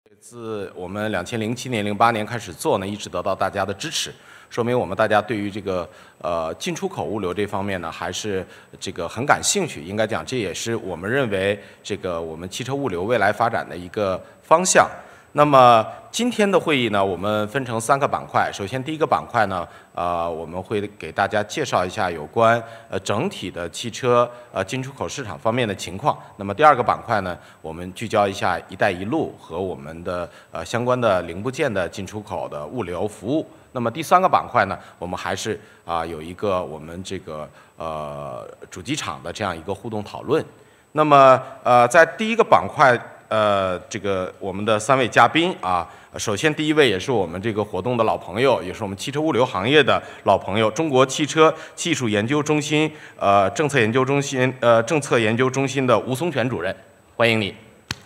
自我们2007年、08年开始做呢，一直得到大家的支持，说明我们大家对于这个进出口物流这方面呢，还是这个很感兴趣。应该讲，这也是我们认为这个我们汽车物流未来发展的一个方向。那么今天的会议呢，我们分成3个板块。首先，第一个板块呢，我们会给大家介绍一下有关整体的汽车进出口市场方面的情况。那么第2个板块呢，我们聚焦一下“一带一路”和我们的相关的零部件的进出口的物流服务。那么第3个板块呢，我们还是有一个我们这个主机厂的这样一个互动讨论。那么在第一个板块。这个我们的3位嘉宾啊，首先第一位也是我们这个活动的老朋友，也是我们汽车物流行业的老朋友，中国汽车技术研究中心政策研究中心的吴松全主任，欢迎你。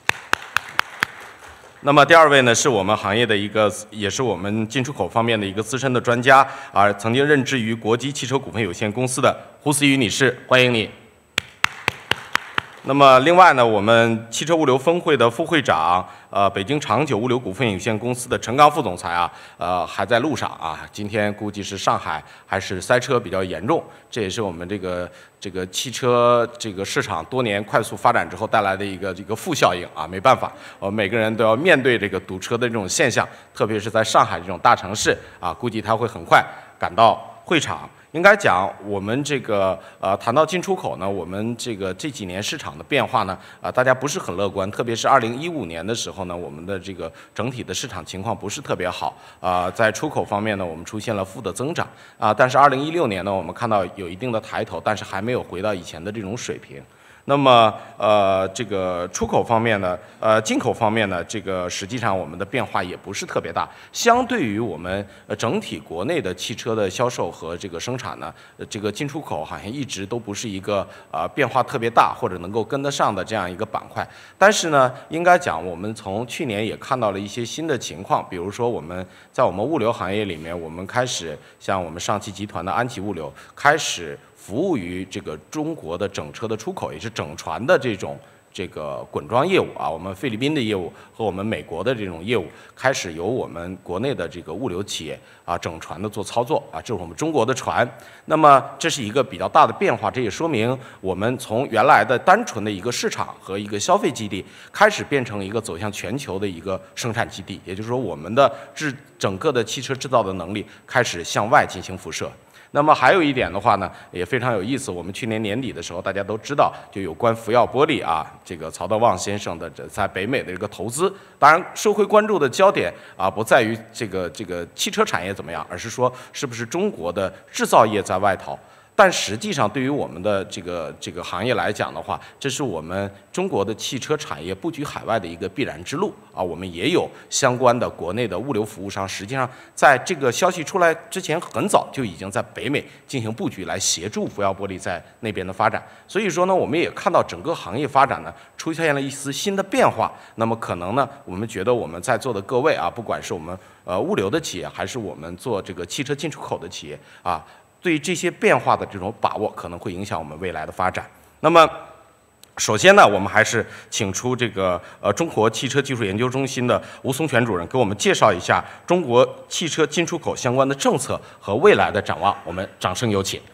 那么第2位呢，是我们行业的一个，也是我们进出口方面的一个资深的专家啊，曾经任职于国际汽车股份有限公司的胡思雨女士，欢迎你。那么另外呢，我们汽车物流分会的副会长，北京长久物流股份有限公司的陈刚副总裁啊，还在路上啊，今天估计是上海还是塞车比较严重，这也是我们这个汽车这个市场多年快速发展之后带来的一个负效应啊，没办法，我们每个人都要面对这个堵车的这种现象，特别是在上海这种大城市啊，估计他会很快赶到会场。应该讲，我们这个谈到进出口呢，我们这几年市场的变化呢，大家不是很乐观，特别是2015年的时候呢，我们的这个整体的市场情况不是特别好在出口方面呢，我们出现了负的增长但是2016年呢，我们看到有一定的抬头，但是还没有回到以前的这种水平。那么这个出口方面呢，进口方面呢，这个实际上我们的变化也不是特别大。相对于我们整体国内的汽车的销售和这个生产呢，这个进出口好像一直都不是一个变化特别大或者能够跟得上的这样一个板块。但是呢，应该讲我们从去年也看到了一些新的情况，比如说我们在我们物流行业里面，我们开始像我们上汽集团的安琪物流开始服务于这个中国的整车的出口，也是整船的这个滚装业务啊，我们菲律宾的业务和我们美国的这种业务开始由我们国内的这个物流企业整船的做操作啊，这是我们中国的船。那么这是一个比较大的变化，这也说明我们从原来的单纯的一个市场和一个消费基地，开始变成一个走向全球的一个生产基地，也就是说我们的整个的汽车制造的能力开始向外进行辐射。那么还有一点的话呢，也非常有意思。我们去年年底的时候，大家都知道，就有关福耀玻璃这个曹德旺先生的在北美的一个投资。当然，社会关注的焦点不在于这个汽车产业怎么样，而是说是不是中国的制造业在外逃。但实际上，对于我们的这个行业来讲的话，这是我们中国的汽车产业布局海外的一个必然之路我们也有相关的国内的物流服务商，实际上在这个消息出来之前，很早就已经在北美进行布局，来协助福耀玻璃在那边的发展。所以说呢，我们也看到整个行业发展呢出现了一丝新的变化。那么可能呢，我们觉得我们在座的各位不管是我们物流的企业，还是我们做这个汽车进出口的企业对这些变化的这种把握，可能会影响我们未来的发展。那么，首先呢，我们还是请出这个中国汽车技术研究中心的吴松全主任，给我们介绍一下中国汽车进出口相关的政策和未来的展望。我们掌声有请。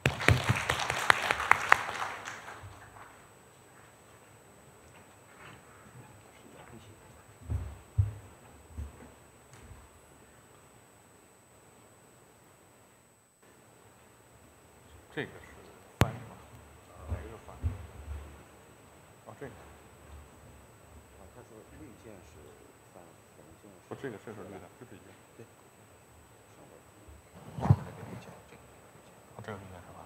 这个是翻译吗？哪个是翻译？这个。 他说绿键是翻，红键是。 这个是绿的，这是一个。 对。 这个绿键是吧？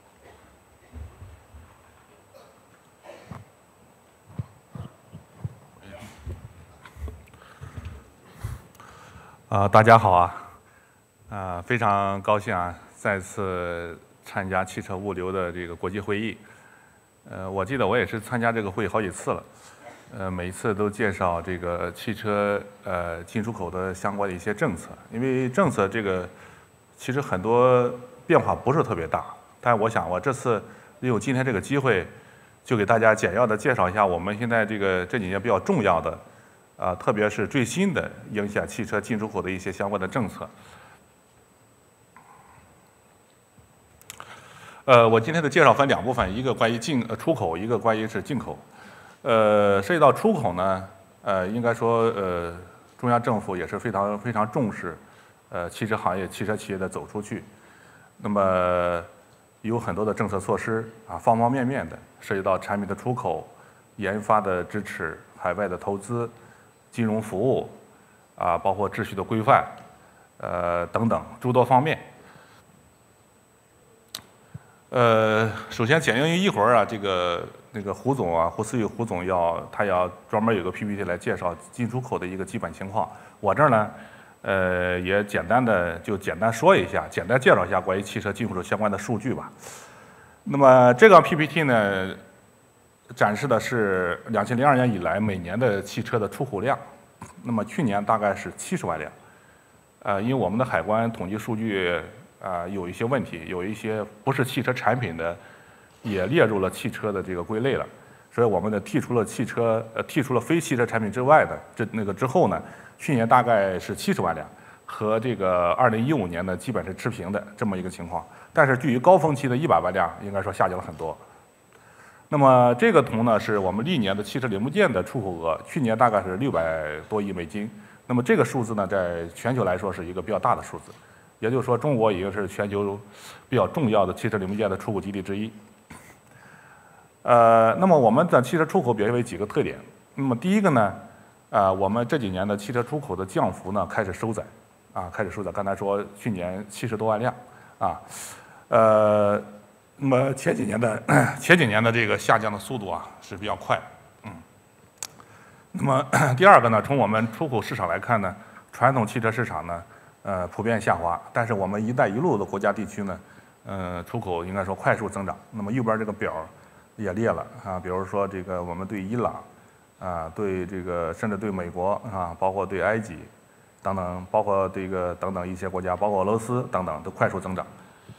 大家好非常高兴再次参加汽车物流的这个国际会议。我记得我也是参加这个会议好几次了，每一次都介绍这个汽车进出口的相关的一些政策，因为政策这个其实很多变化不是特别大，但是我想我这次利用今天这个机会，就给大家简要的介绍一下我们现在这几年比较重要的特别是最新的影响汽车进出口的一些相关的政策。我今天的介绍分2部分，一个关于出口，一个关于是进口。涉及到出口呢，应该说中央政府也是非常重视汽车行业、汽车企业的走出去。那么有很多的政策措施啊，方方面面的，涉及到产品的出口、研发的支持、海外的投资、金融服务啊，包括秩序的规范，等等诸多方面。首先因为一会儿啊，那个胡总啊，胡思宇胡总他要专门有个 PPT 来介绍进出口的一个基本情况。我这儿呢，也简单说一下，简单介绍一下关于汽车进出口相关的数据吧。那么这个 PPT 呢，展示的是2002年以来每年的汽车的出口量。那么去年大概是70万辆。因为我们的海关统计数据有一些问题，有一些不是汽车产品的，也列入了汽车的这个归类了，所以我们呢剔除了非汽车产品之外的之后呢，去年大概是70万辆，和这个2015年呢基本是持平的这么一个情况。但是距离高峰期的100万辆，应该说下降了很多。那么这个图呢是我们历年的汽车零部件的出口额，去年大概是600多亿美金。那么这个数字呢，在全球来说是一个比较大的数字。也就是说，中国已经是全球比较重要的汽车零部件的出口基地之一。那么我们的汽车出口表现为几个特点。那么第一个呢，我们这几年的汽车出口的降幅呢开始收窄，开始收窄。刚才说去年70多万辆，那么前几年的这个下降的速度是比较快，那么第二个呢，从我们出口市场来看呢，传统汽车市场呢。普遍下滑，但是我们“一带一路”的国家地区呢，出口应该说快速增长。那么右边这个表也列了比如说这个我们对伊朗对这个甚至对美国包括对埃及等等，包括这个等等一些国家，包括俄罗斯等等都快速增长。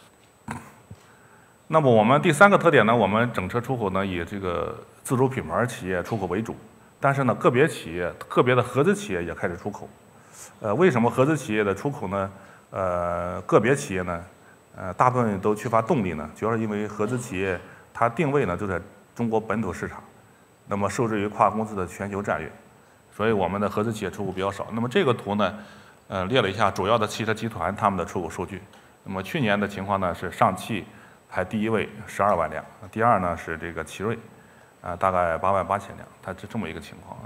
那么我们第3个特点呢，我们整车出口呢以这个自主品牌企业出口为主，但是呢个别的合资企业也开始出口。为什么合资企业的出口呢？个别企业呢，大部分都缺乏动力呢？主要是因为合资企业它定位呢就在中国本土市场，那么受制于跨公司的全球战略，所以我们的合资企业出口比较少。那么这个图呢，列了一下主要的汽车集团他们的出口数据。那么去年的情况呢是上汽排第1位12万辆，第2呢是这个奇瑞，大概8万8千辆，它是这么一个情况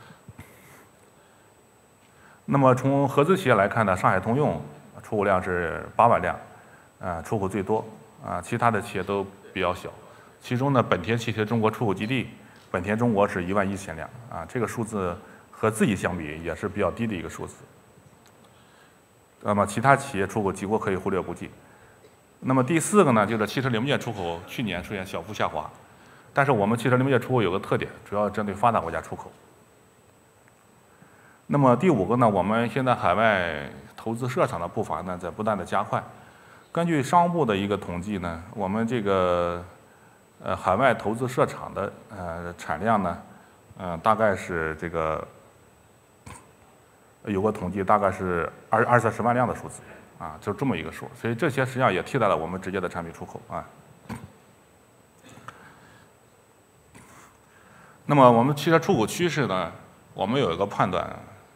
那么从合资企业来看呢，上海通用出口量是8万辆，出口最多其他的企业都比较小。其中呢，本田汽车中国出口基地，本田中国是11000辆这个数字和自己相比也是比较低的一个数字。那么其他企业出口几乎可以忽略不计。那么第4个呢，就是汽车零部件出口去年出现小幅下滑，但是我们汽车零部件出口有个特点，主要针对发达国家出口。那么第5个呢，我们现在海外投资设厂的步伐呢在不断的加快。根据商务部的一个统计呢，我们这个海外投资设厂的产量呢，大概是这个有个统计，大概是20-30万辆的数字就这么一个数。所以这些实际上也替代了我们直接的产品出口那么我们汽车出口趋势呢，我们有一个判断。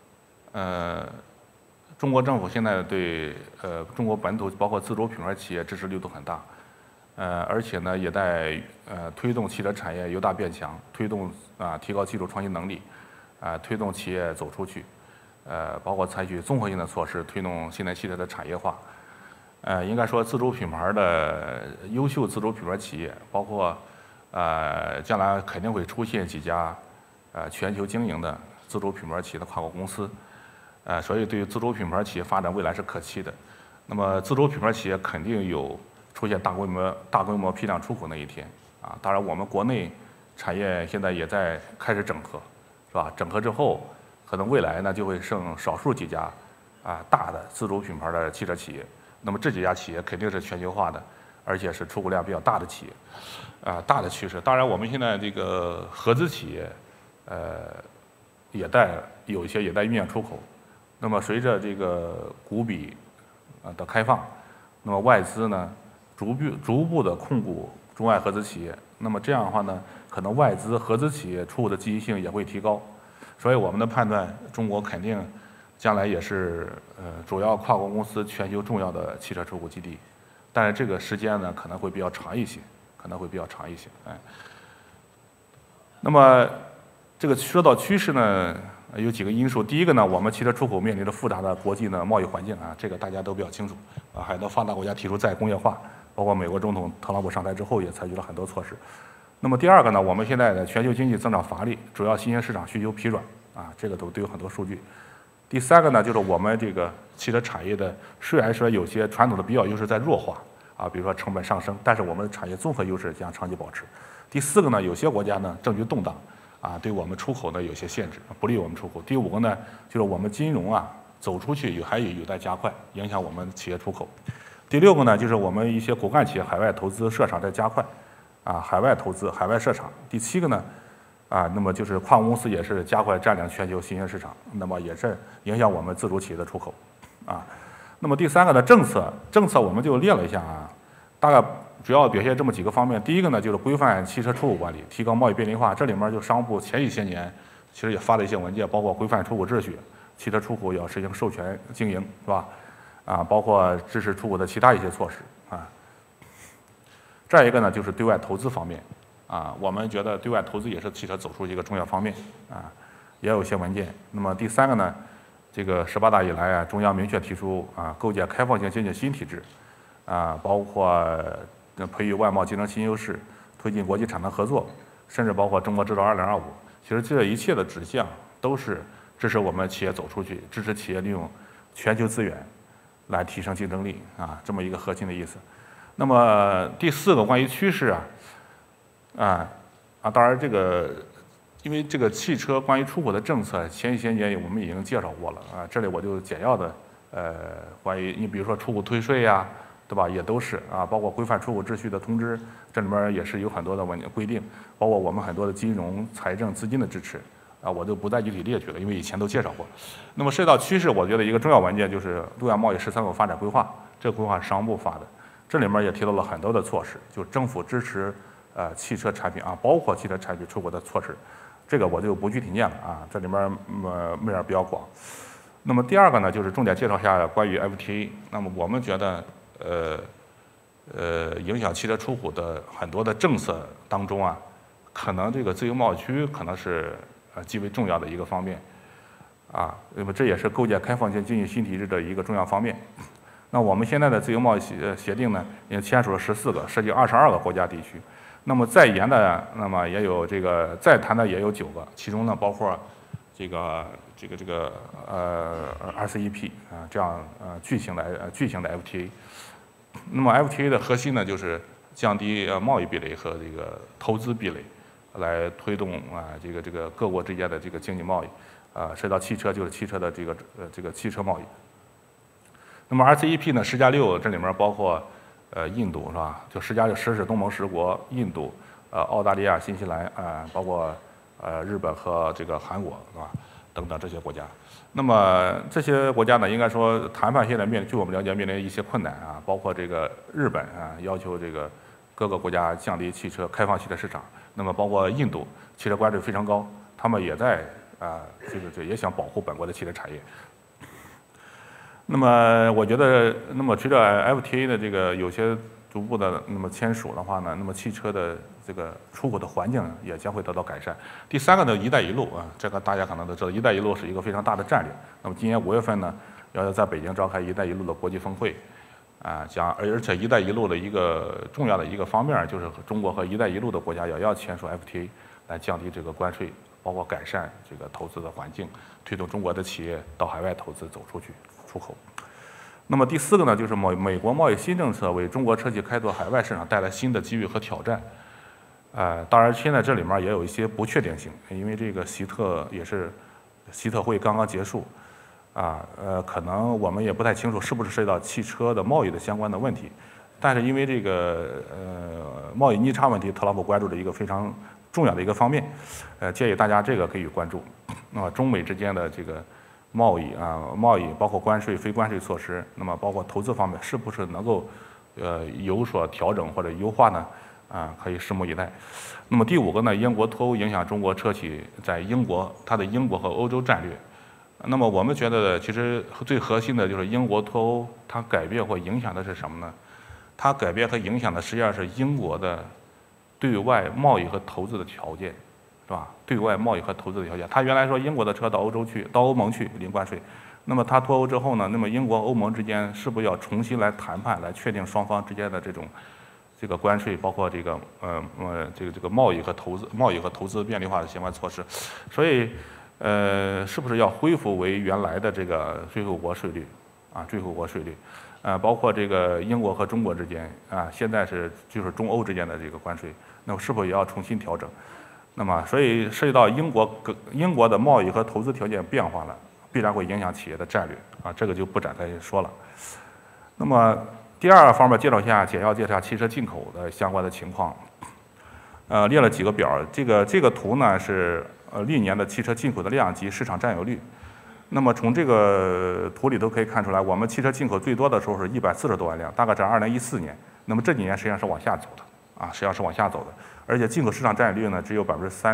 中国政府现在对中国本土包括自主品牌企业支持力度很大，而且呢也在推动汽车产业由大变强，推动提高技术创新能力，推动企业走出去，包括采取综合性的措施推动现代汽车的产业化。应该说自主品牌的优秀自主品牌企业，包括将来肯定会出现几家全球经营的自主品牌企业的跨国公司。所以对于自主品牌企业发展未来是可期的。那么自主品牌企业肯定有出现大规模批量出口那一天当然我们国内产业现在也在开始整合，是吧？整合之后，可能未来呢就会剩少数几家大的自主品牌的汽车企业。那么这几家企业肯定是全球化的，而且是出口量比较大的企业，大的趋势。当然我们现在这个合资企业， 有一些也在酝酿出口。那么随着这个股比的开放，那么外资呢逐步的控股中外合资企业，那么这样的话呢，可能外资合资企业出口的积极性也会提高。所以我们的判断，中国肯定将来也是主要跨国公司全球重要的汽车出口基地，但是这个时间呢可能会比较长一些，那么这个说到趋势呢，有几个因素。第一个呢，我们汽车出口面临着复杂的国际的贸易环境啊，这个大家都比较清楚啊。很多发达国家提出再工业化，包括美国总统特朗普上台之后也采取了很多措施。那么第二个呢，我们现在的全球经济增长乏力，主要新兴市场需求疲软啊，这个都有很多数据。第三个呢，就是我们这个汽车产业的虽然说有些传统的比较优势在弱化啊，比如说成本上升，但是我们的产业综合优势将长期保持。第四个呢，有些国家呢政局动荡啊，对我们出口呢有些限制，不利于我们出口。第五个呢，就是我们金融啊走出去还有待加快，影响我们企业出口。第六个呢，就是我们一些骨干企业海外投资设厂在加快，啊，海外投资、海外设厂。第七个呢，啊，那么就是跨国公司也是加快占领全球新兴市场，那么也是影响我们自主企业的出口，啊。那么第三个呢，政策我们就列了一下啊，大概主要表现这么几个方面。第一个呢，就是规范汽车出口管理，提高贸易便利化。这里面就商务部前一些年其实也发了一些文件，包括规范出口秩序，汽车出口要实行授权经营，是吧？啊，包括支持出口的其他一些措施啊。再一个呢，就是对外投资方面啊，我们觉得对外投资也是汽车走出一个重要方面啊，也有一些文件。那么第三个呢，这个18大以来啊，中央明确提出啊，构建开放型经济新体制啊，包括培育外贸竞争新优势，推进国际产能合作，甚至包括中国制造2025。其实这一切的指向都是支持我们企业走出去，支持企业利用全球资源来提升竞争力啊，这么一个核心的意思。那么第四个关于趋势当然这个因为这个汽车关于出口的政策，前些年我们已经介绍过了啊，这里我就简要的关于你比如说出口退税呀，对吧？也都是啊，包括规范出口秩序的通知，这里面也是有很多的规定，包括我们很多的金融、财政、资金的支持啊，我就不再具体列举了，因为以前都介绍过。那么涉及到趋势，我觉得一个重要文件就是对外贸易13个发展规划，这个规划是商务部发的，这里面也提到了很多的措施，就政府支持汽车产品啊，包括汽车产品出口的措施，这个我就不具体念了啊，这里面面比较广。那么第二个呢，就是重点介绍一下关于 FTA。那么我们觉得影响汽车出口的很多的政策当中啊，可能这个自由贸易区可能是极为重要的一个方面啊，那么这也是构建开放型经济新体制的一个重要方面。那我们现在的自由贸易协定呢，已经签署了14个，涉及22个国家地区。那么在研的，那么也有这个在谈的也有9个，其中呢包括这个 RCEP 啊，这样巨型的 FTA。那么 FTA 的核心呢，就是降低贸易壁垒和这个投资壁垒，来推动这个各国之间的这个经济贸易涉及到汽车就是汽车的这个汽车贸易。那么 RCEP 呢10+6，这里面包括印度是吧？就10+6是东盟10国，印度、澳大利亚、新西兰包括日本和这个韩国是吧？等等这些国家。那么这些国家呢，应该说谈判现在据我们了解面临一些困难啊，包括这个日本要求这个各个国家降低开放汽车市场。那么包括印度汽车关税非常高，他们也在也想保护本国的汽车产业。那么我觉得，那么随着 FTA 的这个有些逐步的那么签署的话呢，那么汽车的这个出口的环境也将会得到改善。第三个呢，一带一路啊，这个大家可能都知道，一带一路是一个非常大的战略。那么今年5月份呢，要在北京召开一带一路的国际峰会，而且一带一路的一个重要的一个方面就是中国和一带一路的国家也要签署 FTA， 来降低这个关税，包括改善这个投资的环境，推动中国的企业到海外投资走出去。出口。那么第4个呢，就是美国贸易新政策为中国车企开拓海外市场带来新的机遇和挑战。当然现在这里面也有一些不确定性，因为这个习特会刚刚结束，可能我们也不太清楚是不是涉及到汽车的贸易的相关的问题。但是因为这个贸易逆差问题，特朗普关注的一个非常重要的一个方面，建议大家这个可以关注。 那么中美之间的这个贸易包括关税、非关税措施，那么包括投资方面是不是能够有所调整或者优化呢？可以拭目以待。那么第5个呢，英国脱欧影响中国车企在它的英国和欧洲战略。那么我们觉得其实最核心的就是英国脱欧，它改变或影响的是什么呢？它改变和影响的实际上是英国的对外贸易和投资的条件，是吧？对外贸易和投资的条件，它原来说英国的车到欧盟去零关税，那么它脱欧之后呢，那么英国欧盟之间是不是要重新来谈判，来确定双方之间的这个关税，包括这个贸易和投资便利化的相关措施，所以是不是要恢复为原来的这个最惠国税率最惠国税率，包括这个英国和中国之间现在就是中欧之间的这个关税，那么是否也要重新调整？那么所以涉及到英国的贸易和投资条件变化了，必然会影响企业的战略这个就不展开说了。那么第2个方面简要介绍一下汽车进口的相关的情况，列了几个表，这个图呢是历年的汽车进口的量及市场占有率。那么从这个图里头可以看出来，我们汽车进口最多的时候是140多万辆，大概在2014年。那么这几年实际上是往下走的实际上是往下走的，而且进口市场占有率呢只有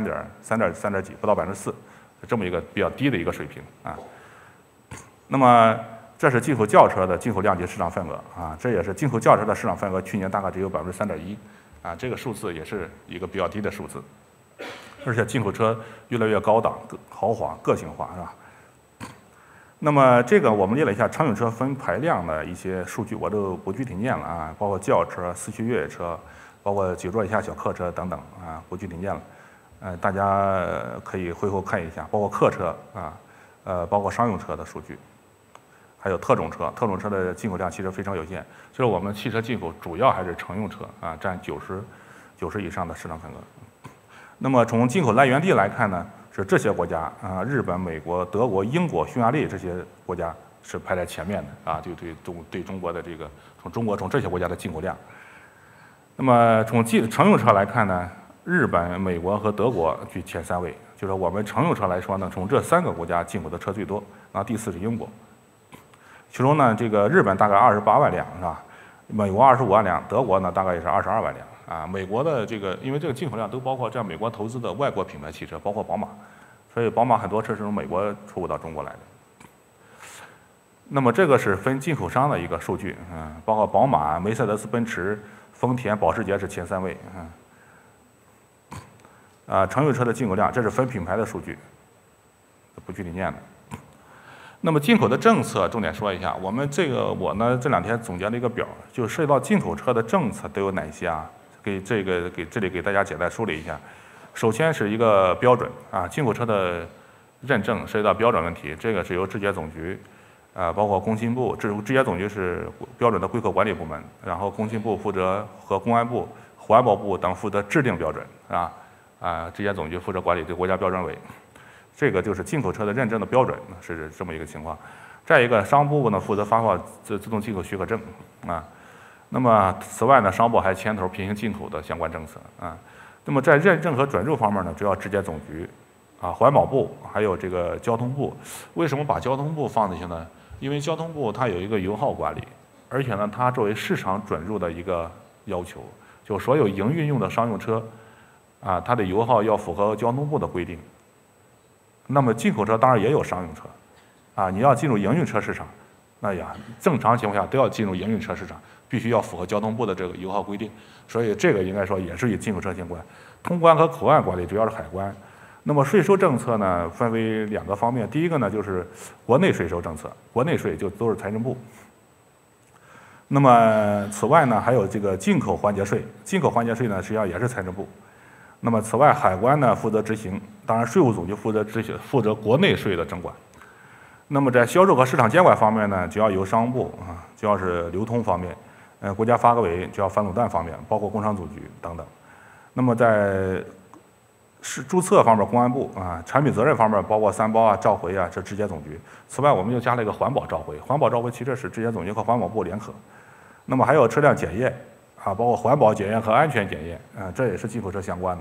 3.几，不到4%，这么一个比较低的一个水平那么这是进口轿车的进口量及市场份额这也是进口轿车的市场份额去年大概只有3.1%这个数字也是一个比较低的数字，而且进口车越来越高档、豪华、个性化，是吧？那么这个我们列了一下乘用车分排量的一些数据，我就不具体念了包括轿车、4驱越野车，包括9座以下小客车等等不具体念了，大家可以回头看一下，包括客车包括商用车的数据。还有特种车的进口量其实非常有限，所以我们汽车进口主要还是乘用车占90以上的市场份额。那么从进口来源地来看呢，是这些国家日本、美国、德国、英国、匈牙利这些国家是排在前面的就对中国的这个从这些国家的进口量。那么从乘用车来看呢，日本、美国和德国居前3位，就是我们乘用车来说呢，从这3个国家进口的车最多，然后第4是英国。其中呢，这个日本大概28万辆，是吧？美国25万辆，德国呢大概也是22万辆美国的因为这个进口量都包括在美国投资的外国品牌汽车，包括宝马，所以宝马很多车是从美国出口到中国来的。那么这个是分进口商的一个数据包括宝马、梅赛德斯奔驰、丰田、保时捷是前3位乘用车的进口量，这是分品牌的数据，不具体念了。那么进口的政策重点说一下，我呢这2天总结了一个表，就涉及到进口车的政策都有哪些这里给大家简单梳理一下。首先是一个标准进口车的认证涉及到标准问题，这个是由质检总局包括工信部，质检总局是标准的规格管理部门，然后工信部负责和公安部、环保部等负责制定标准质检总局负责管理这国家标准委。这个就是进口车的认证的标准是这么一个情况。再一个，商务部呢负责发放自动进口许可证那么此外呢，商务部还牵头平行进口的相关政策那么在认证和准入方面呢，主要质检总局环保部还有这个交通部。为什么把交通部放进去呢？因为交通部它有一个油耗管理，而且呢，它作为市场准入的一个要求，就所有营运用的商用车它的油耗要符合交通部的规定。那么进口车当然也有商用车你要进入营运车市场，正常情况下都要进入营运车市场，必须要符合交通部的这个油耗规定，所以这个应该说也是与进口车相关。通关和口岸管理主要是海关。那么税收政策呢，分为2个方面，第一个呢就是国内税收政策，国内税就都是财政部。那么此外呢，还有这个进口环节税，进口环节税呢实际上也是财政部。那么此外，海关呢负责执行，当然税务总局负责国内税的征管。那么在销售和市场监管方面呢，主要由商务部主要是流通方面，国家发改委主要反垄断方面，包括工商总局等等。那么在注册方面，公安部产品责任方面，包括3包召回这质检总局。此外，我们又加了一个环保召回，环保召回其实是质检总局和环保部联合。那么还有车辆检验包括环保检验和安全检验这也是进口车相关的。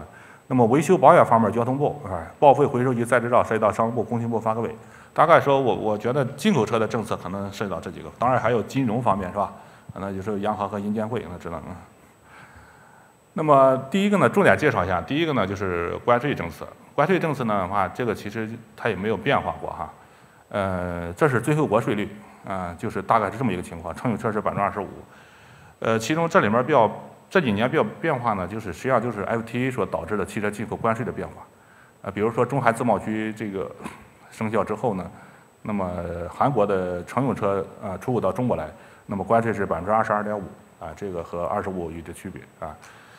那么维修保养方面，交通部报废回收及再制造涉及到商务部、工信部、发改委。大概说我觉得进口车的政策可能涉及到这几个，当然还有金融方面是吧？那就是央行和银监会那知道。那么第一个呢，重点介绍一下，第一个呢就是关税政策。关税政策呢的话，这个其实它也没有变化过哈。这是最后国税率就是大概是这么一个情况，乘用车是25%。其中这里面这几年变化呢，就是实际上就是 FTA 所导致的汽车进口关税的变化。比如说中韩自贸区这个生效之后呢，那么韩国的乘用车出口到中国来，那么关税是22.5%这个和25有着区别啊。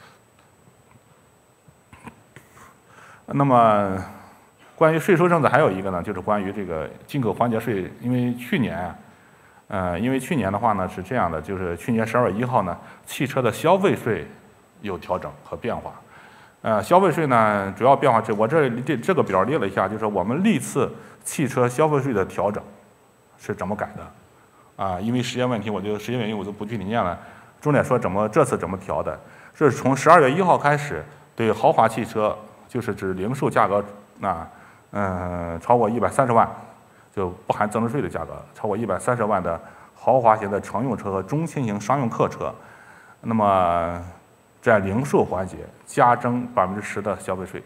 那么关于税收政策还有一个呢，就是关于这个进口环节税，因为去年的话呢是这样的，就是去年12月1号呢，汽车的消费税有调整和变化。消费税呢主要变化我这个表列了一下，就是我们历次汽车消费税的调整是怎么改的因为时间问题，我就不具体念了，重点说这次怎么调的。是从12月1号开始，对豪华汽车，就是指零售价格超过130万。就不含增值税的价格，超过130万的豪华型的乘用车和中轻型商用客车，那么在零售环节加征10%的消费税，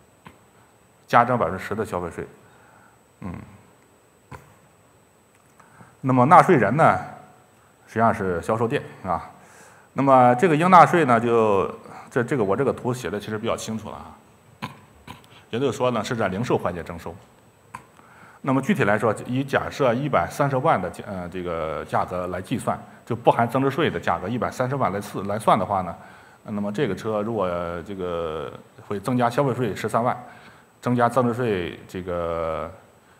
那么纳税人呢，实际上是销售店那么这个应纳税呢，我这个图写的其实比较清楚了也就是说呢，是在零售环节征收。那么具体来说，以假设130万的这个价格来计算，就不含增值税的价格130万来算的话呢，那么这个车如果这个会增加消费税13万，增加增值税这个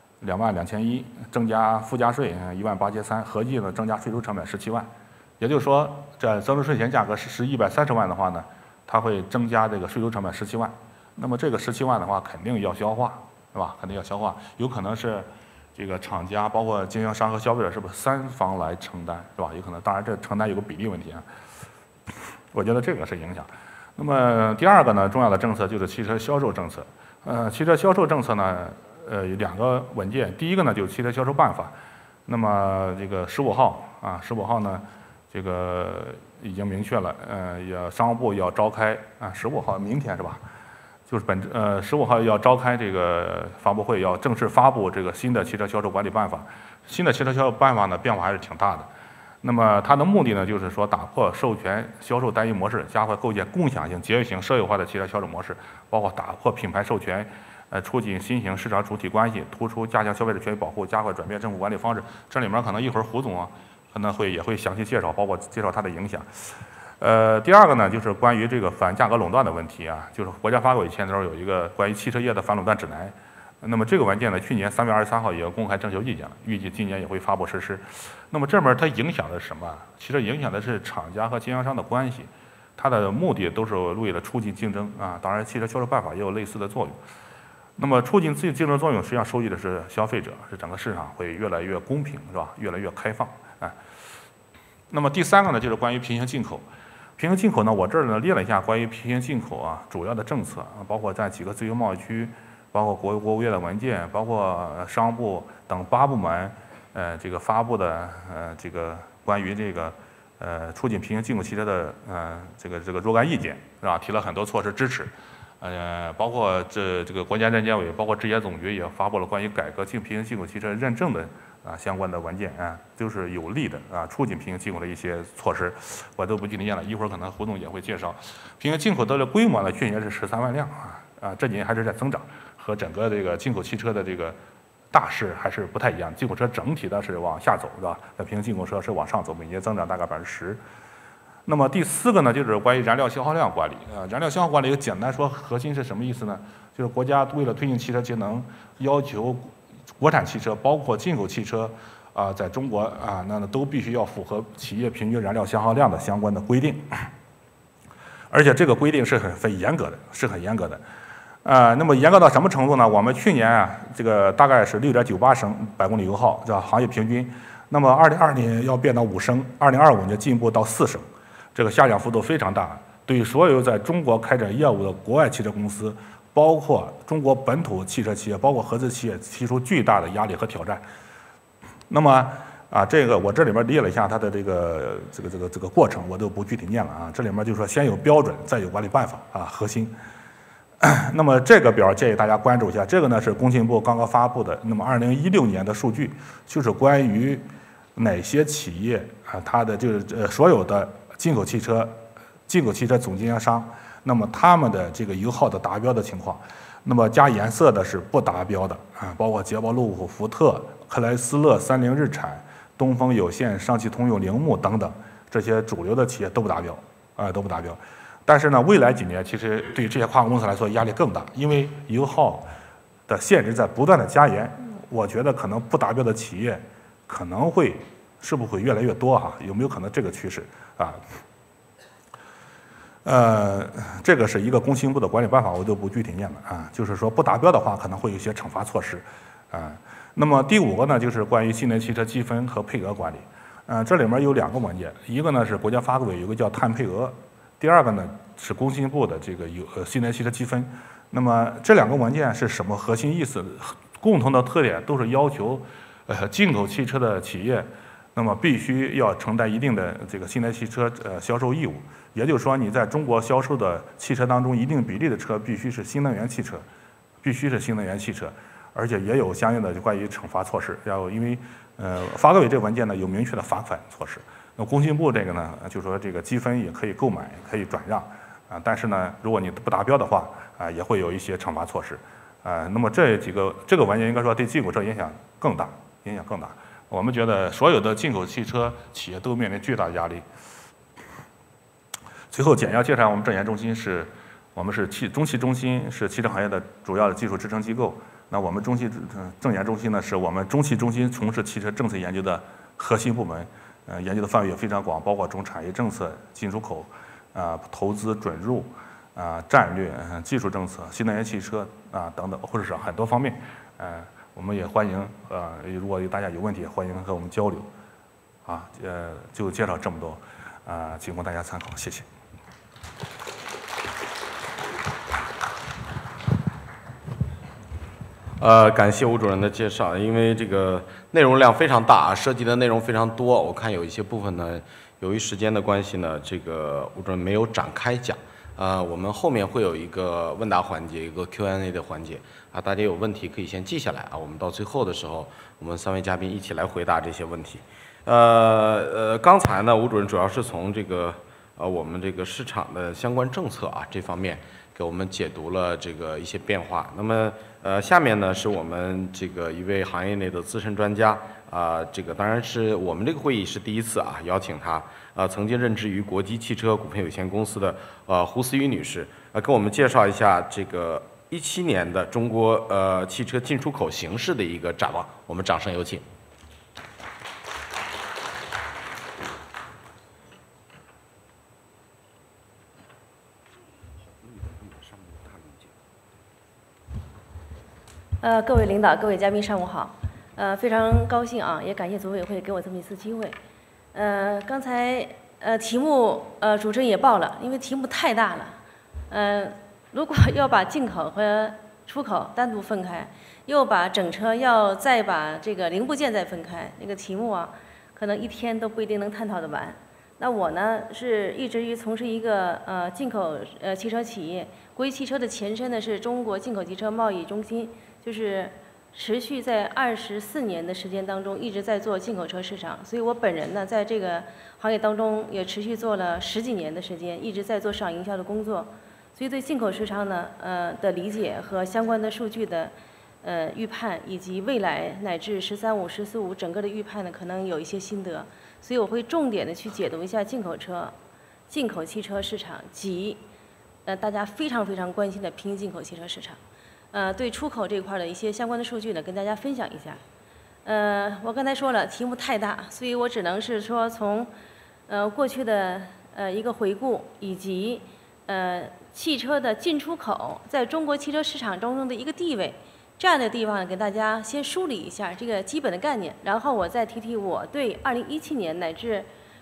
22100，增加附加税18300，合计呢增加税收成本17万。也就是说，这增值税前价格是130万的话呢，它会增加这个税收成本17万。那么这个17万的话，肯定要消化。是吧？肯定要消化，有可能是这个厂家、包括经销商和消费者，是不是3方来承担，是吧？有可能，当然这承担有个比例问题我觉得这个是影响。那么第二个呢，重要的政策就是汽车销售政策。汽车销售政策呢，有2个文件，第一个呢就是汽车销售办法。那么这个15号呢，这个已经明确了，商务部要召开15号，明天是吧？就是15号要召开这个发布会，要正式发布这个新的汽车销售管理办法。新的汽车销售办法呢，变化还是挺大的。那么它的目的呢，就是说打破授权销售单一模式，加快构建共享性、节约型、社会化的汽车销售模式，包括打破品牌授权，促进新型市场主体关系，突出加强消费者权益保护，加快转变政府管理方式。这里面可能一会儿胡总可能也会详细介绍，包括介绍它的影响。第二个呢，就是关于这个反价格垄断的问题就是国家发改委前头有一个关于汽车业的反垄断指南。那么这个文件呢，去年3月23号也公开征求意见了，预计今年也会发布实施。那么这面它影响的是什么？其实影响的是厂家和经销商的关系，它的目的都是为了促进竞争当然，汽车销售办法也有类似的作用。那么促进竞争作用，实际上受益的是消费者，是整个市场会越来越公平，是吧？越来越开放那么第三个呢，就是关于平行进口。平行进口呢，我这儿呢列了一下关于平行进口主要的政策包括在几个自由贸易区，包括国务院的文件，包括商务部等8部门这个发布的这个关于这个促进平行进口汽车的这个若干意见，是吧？提了很多措施支持，包括这个国家证监委，包括质检总局也发布了关于改革平行进口汽车认证的相关的文件就是有利的促进平行进口的一些措施，我都不具体念了，一会儿可能胡总也会介绍。平行进口的规模呢，去年是13万辆这几年还是在增长，和整个这个进口汽车的这个大势还是不太一样。进口车整体的是往下走，是吧？那平行进口车是往上走，每年增长大概10%。那么第4个呢，就是关于燃料消耗量管理燃料消耗管理简单说，核心是什么意思呢？就是国家为了推进汽车节能，要求国产汽车包括进口汽车在中国那都必须要符合企业平均燃料消耗量的相关的规定，而且这个规定是很严格的，那么严格到什么程度呢？我们去年这个大概是6.98升百公里油耗，这行业平均。那么2022年要变到5升，2025年进一步到4升，这个下降幅度非常大。 对所有在中国开展业务的国外汽车公司，包括中国本土汽车企业，包括合资企业，提出巨大的压力和挑战。那么这个我这里面列了一下它的这个过程，我都不具体念了啊。这里面就是说，先有标准，再有管理办法核心。那么这个表建议大家关注一下，这个呢是工信部刚刚发布的，那么2016年的数据，就是关于哪些企业它的就是所有的进口汽车总经销商，那么他们的这个油耗的达标的情况，那么加颜色的是不达标的包括捷豹路虎、福特、克莱斯勒、三菱日产、东风有线、上汽通用、铃木等等这些主流的企业都不达标都不达标。但是呢，未来几年其实对于这些跨国公司来说压力更大，因为油耗的限制在不断的加严，我觉得可能不达标的企业可能是不是会越来越多有没有可能这个趋势这个是一个工信部的管理办法，我就不具体念了就是说不达标的话，可能会有一些惩罚措施那么第5个呢，就是关于新能源汽车积分和配额管理这里面有2个文件，一个呢是国家发改委有个叫碳配额。第2个呢是工信部的这个新能源汽车积分，那么这2个文件是什么核心意思？共同的特点都是要求，进口汽车的企业，那么必须要承担一定的这个新能源汽车销售义务，也就是说你在中国销售的汽车当中，一定比例的车必须是新能源汽车，而且也有相应的关于惩罚措施，因为发改委这个文件呢有明确的罚款措施。那工信部这个呢，就说这个积分也可以购买，可以转让但是呢，如果你不达标的话也会有一些惩罚措施那么这个文件应该说对进口车影响更大。我们觉得所有的进口汽车企业都面临巨大的压力。最后简要介绍，我们证研中心是中汽中心是汽车行业的主要的技术支撑机构。那我们证研中心呢，是我们中汽中心从事汽车政策研究的核心部门。研究的范围也非常广，包括从产业政策、进出口、投资准入、战略、技术政策、新能源汽车等等，或者是很多方面。我们也欢迎如果大家有问题，欢迎和我们交流。就介绍这么多，仅供大家参考，谢谢。 感谢吴主任的介绍，因为这个内容量非常大，涉及的内容非常多，我看有一些部分呢，由于时间的关系呢，这个吴主任没有展开讲。我们后面会有一个问答环节，一个 Q&A 的环节大家有问题可以先记下来我们到最后的时候，我们3位嘉宾一起来回答这些问题。刚才呢，吴主任主要是从这个我们这个市场的相关政策这方面给我们解读了这个一些变化。那么下面呢是我们这个一位行业内的资深专家这个当然是我们这个会议是第一次邀请他曾经任职于国际汽车股份有限公司的胡思雨女士跟我们介绍一下这个17年的中国汽车进出口形势的一个展望。我们掌声有请。 各位领导、各位嘉宾，上午好。非常高兴也感谢组委会给我这么一次机会。刚才题目主持人也报了，因为题目太大了。如果要把进口和出口单独分开，又把整车再把这个零部件再分开，那个题目可能1天都不一定能探讨得完。那我呢是一直从事一个进口汽车企业，国际汽车的前身呢是中国进口汽车贸易中心。就是持续在24年的时间当中一直在做进口车市场，所以我本人呢在这个行业当中也持续做了10几年的时间，一直在做市场营销的工作，所以对进口市场呢的理解和相关的数据的预判，以及未来乃至“15”、“14·5”整个的预判呢，可能有一些心得，所以我会重点的去解读一下进口汽车市场及大家非常关心的平行进口汽车市场。对出口这块的一些相关的数据呢，跟大家分享一下。我刚才说了，题目太大，所以我只能是说从过去的一个回顾，以及汽车的进出口在中国汽车市场当中的一个地位，这样的地方呢，给大家先梳理一下这个基本的概念，然后我再提我对2017年乃至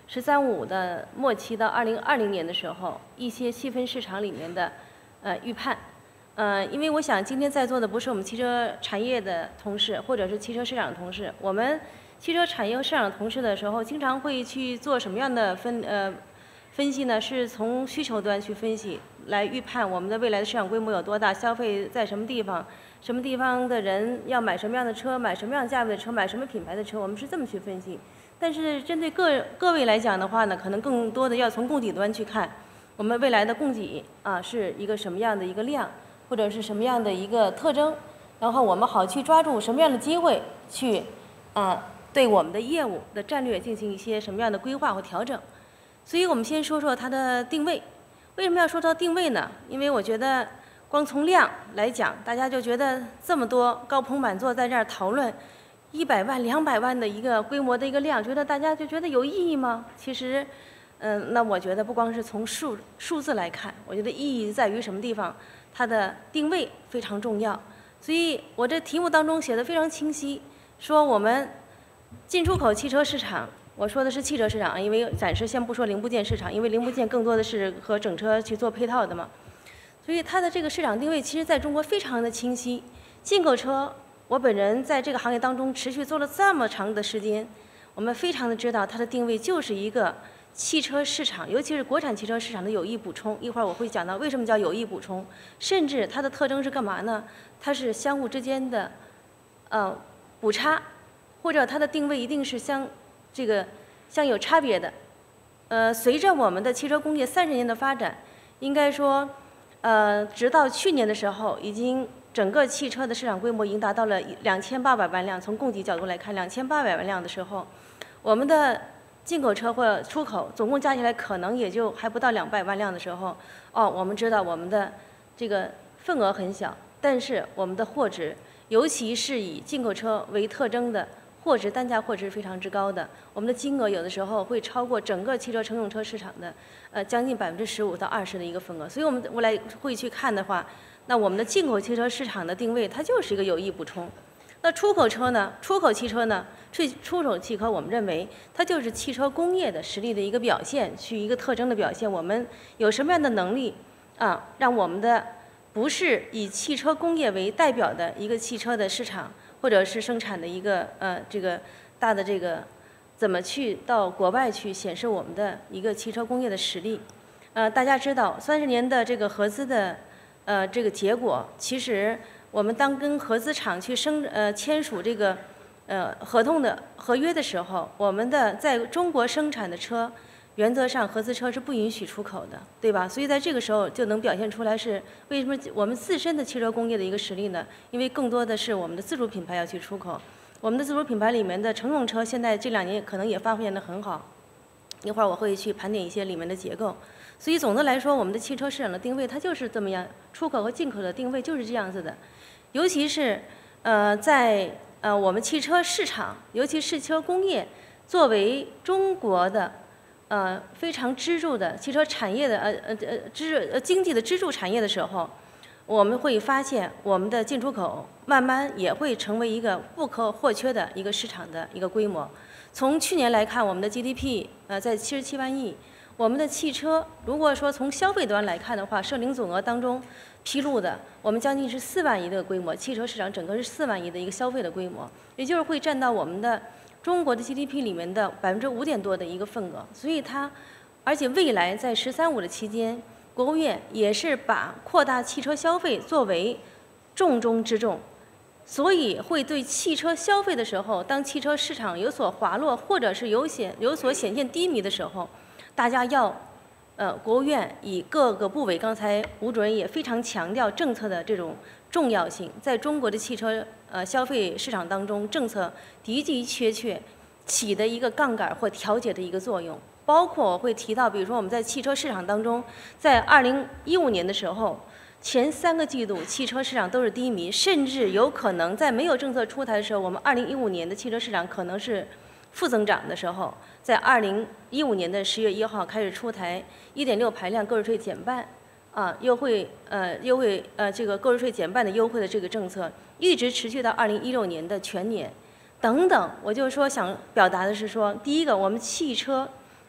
“15”的末期到2020年的时候，一些细分市场里面的预判。因为我想今天在座的不是我们汽车产业的同事，或者是汽车市场的同事，我们汽车产业和市场同事的时候，经常会去做什么样的分析呢？是从需求端去分析，来预判我们的未来的市场规模有多大，消费在什么地方，什么地方的人要买什么样的车，买什么样价位的车，买什么品牌的车，我们是这么去分析。但是针对各位来讲的话呢，可能更多的要从供给端去看，我们未来的供给是一个什么样的一个量，或者是什么样的一个特征，然后我们好去抓住什么样的机会去对我们的业务的战略进行一些什么样的规划或调整。所以我们先说说它的定位。为什么要说到定位呢？因为我觉得光从量来讲，大家就觉得这么多高朋满座在这儿讨论100万、200万的一个规模的一个量，觉得大家就觉得有意义吗？其实，那我觉得不光是从数字来看，我觉得意义在于什么地方？它的定位非常重要。所以我这题目当中写的非常清晰，说我们进出口汽车市场。我说的是汽车市场，因为暂时先不说零部件市场，因为零部件更多的是和整车去做配套的嘛。所以它的这个市场定位，其实在中国非常的清晰。进口车，我本人在这个行业当中持续做了这么长的时间，我们非常的知道它的定位就是一个汽车市场，尤其是国产汽车市场的有益补充。一会儿我会讲到为什么叫有益补充，甚至它的特征是干嘛呢？它是相互之间的补差，或者它的定位一定是相有差别的。随着我们的汽车工业30年的发展，应该说，直到去年的时候，已经整个汽车的市场规模已经达到了2800万辆。从供给角度来看，2800万辆的时候，我们的进口车或出口总共加起来可能也就还不到200万辆的时候，我们知道我们的这个份额很小，但是我们的货值，尤其是以进口车为特征的货值，单价货值非常之高的，我们的金额有的时候会超过整个汽车乘用车市场的将近15%到20%的一个份额。所以我来会去看的话，那我们的进口汽车市场的定位，它就是一个有益补充。那出口车呢？出口汽车呢？出口汽车，我们认为它就是汽车工业的实力的一个表现，去一个特征的表现。我们有什么样的能力让我们的不是以汽车工业为代表的一个汽车的市场，或者是生产的一个这个大的这个怎么去到国外去显示我们的一个汽车工业的实力？大家知道30年的这个合资的这个结果，其实我们当跟合资厂去签署这个合约的时候，我们的在中国生产的车，原则上合资车是不允许出口的，对吧？所以在这个时候就能表现出来是为什么我们自身的汽车工业的一个实力呢？因为更多的是我们的自主品牌要去出口，我们的自主品牌里面的乘用车现在这2年可能也发挥得很好，一会儿我会去盘点一些里面的结构。所以总的来说，我们的汽车市场的定位它就是这么样，出口和进口的定位就是这样子的。尤其是在我们汽车市场，尤其是汽车工业作为中国的非常支柱的汽车产业的经济的支柱产业的时候，我们会发现我们的进出口慢慢也会成为一个不可或缺的一个市场的一个规模。从去年来看，我们的 GDP 在77万亿。我们的汽车，如果说从消费端来看的话，社零总额当中披露的，我们将近是4万亿的规模，汽车市场整个是4万亿的一个消费的规模，也就是会占到我们的中国的 GDP 里面的5%点多的一个份额。所以它，而且未来在“15”的期间，国务院也是把扩大汽车消费作为重中之重，所以会对汽车消费的时候，当汽车市场有所滑落或者是有所显现低迷的时候，大家要，国务院以各个部委，刚才吴主任也非常强调政策的这种重要性，在中国的汽车消费市场当中，政策的的确确起的一个杠杆或调节的一个作用。包括我会提到，比如说我们在汽车市场当中，在2015年的时候，前3个季度汽车市场都是低迷，甚至有可能在没有政策出台的时候，我们2015年的汽车市场可能是负增长的时候，在2015年的10月1号开始出台1.6排量购置税减半，优惠这个购置税减半的优惠的这个政策，一直持续到2016年的全年，等等。我就是说想表达的是说，第一个，我们汽车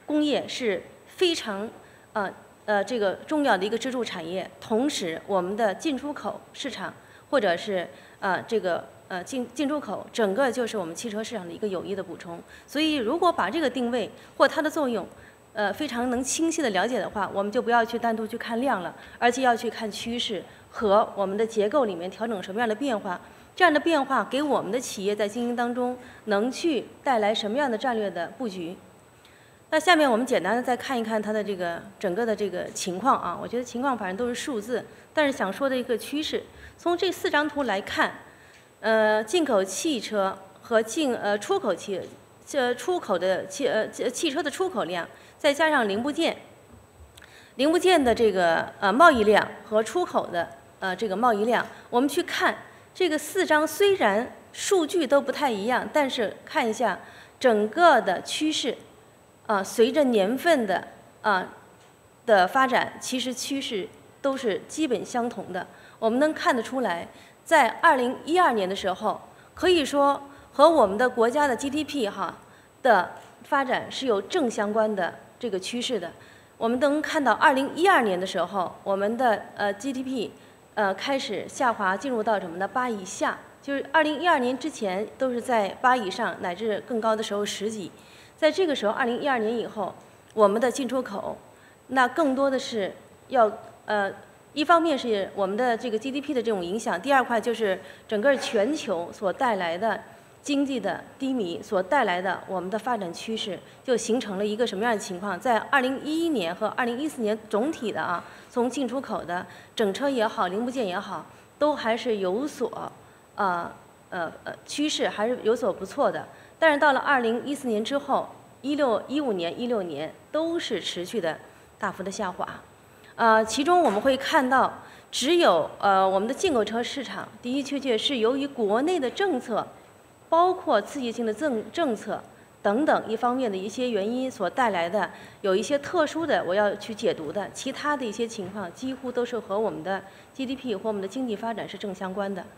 工业是非常这个重要的一个支柱产业，同时我们的进出口市场或者是进出口，整个就是我们汽车市场的一个有益的补充。所以，如果把这个定位或它的作用，非常能清晰的了解的话，我们就不要去单独去看量了，而且要去看趋势和我们的结构里面调整什么样的变化。这样的变化给我们的企业在经营当中能去带来什么样的战略的布局？那下面我们简单的再看一看它的这个整个的这个情况啊，我觉得情况反正都是数字，但是想说的一个趋势，从这4张图来看，进口汽车和出口汽车的出口量，再加上零部件的这个贸易量和出口的这个贸易量，我们去看这个4张，虽然数据都不太一样，但是看一下整个的趋势。随着年份的发展，其实趋势都是基本相同的。我们能看得出来，在2012年的时候，可以说和我们的国家的 GDP 的发展是有正相关的这个趋势的。我们能看到2012年的时候，我们的GDP 开始下滑，进入到什么呢？8以下，就是2012年之前都是在8以上，乃至更高的时候10几。在这个时候，2012年以后，我们的进出口，那更多的是要一方面是我们的这个 GDP 的这种影响，第二块就是整个全球所带来的经济的低迷所带来的我们的发展趋势，就形成了一个什么样的情况？在2011年和2014年总体的从进出口的整车也好，零部件也好，都还是有所趋势还是有所不错的。但是到了2014年之后，15年、16年都是持续的大幅的下滑。其中我们会看到，只有我们的进口车市场的的确确是由于国内的政策，包括刺激性的政策等等一方面的一些原因所带来的有一些特殊的我要去解读的，其他的一些情况几乎都是和我们的 GDP 或我们的经济发展是正相关的。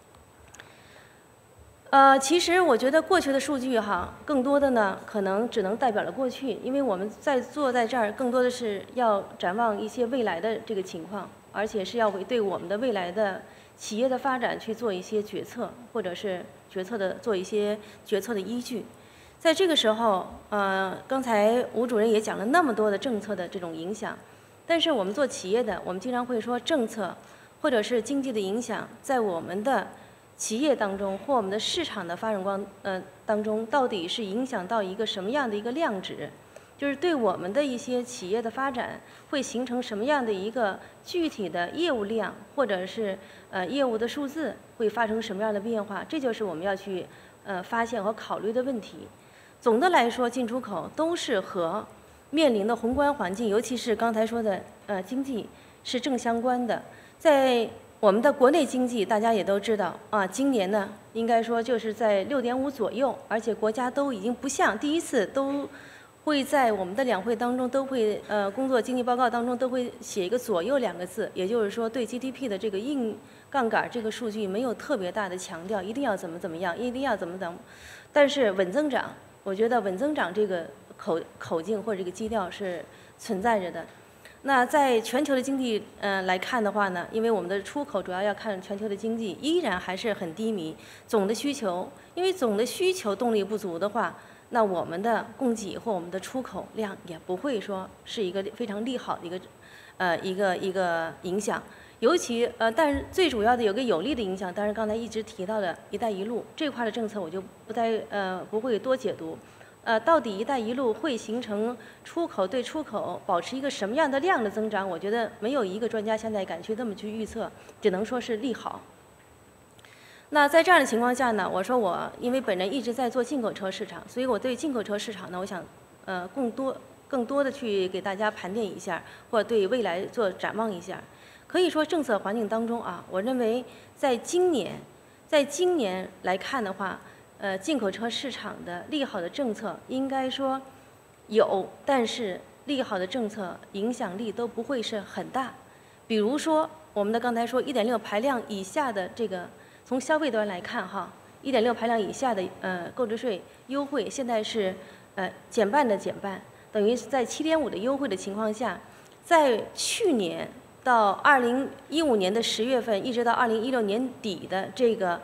其实我觉得过去的数据更多的呢，可能只能代表了过去，因为我们坐在这儿，更多的是要展望一些未来的这个情况，而且是要对我们的未来的企业的发展去做一些决策，或者是做一些决策的依据。在这个时候，刚才吴主任也讲了那么多的政策的这种影响，但是我们做企业的，我们经常会说政策或者是经济的影响，在我们的企业当中或我们的市场的发展当中，到底是影响到一个什么样的一个量值？就是对我们的一些企业的发展会形成什么样的一个具体的业务量，或者是业务的数字会发生什么样的变化？这就是我们要去发现和考虑的问题。总的来说，进出口都是和面临的宏观环境，尤其是刚才说的经济是正相关的。在我们的国内经济，大家也都知道今年呢，应该说就是在6.5左右，而且国家都已经不像第一次都会在我们的两会当中都会工作经济报告当中都会写一个左右2个字，也就是说对 GDP 的这个硬杠杆这个数据没有特别大的强调，一定要怎么样，一定要怎么，但是稳增长，我觉得稳增长这个口径或者这个基调是存在着的。那在全球的经济来看的话呢，因为我们的出口主要要看全球的经济依然还是很低迷，总的需求，因为总的需求动力不足的话，那我们的供给或我们的出口量也不会说是一个非常利好的一个影响。尤其但是最主要的有个有利的影响，当然刚才一直提到的“一带一路”这块的政策，我就不会多解读。到底“一带一路”会形成对出口保持一个什么样的量的增长？我觉得没有一个专家现在敢去这么去预测，只能说是利好。那在这样的情况下呢，我说因为本人一直在做进口车市场，所以我对进口车市场呢，我想更多的去给大家盘点一下，或者对未来做展望一下。可以说政策环境当中我认为在今年来看的话，进口车市场的利好的政策应该说有，但是利好的政策影响力都不会是很大。比如说我们的刚才说1.6排量以下的这个，从消费端来看1.6排量以下的购置税优惠，现在是减半的减半。 等于在7.5%的优惠的情况下，在去年到2015年的10月份，一直到2016年底的这个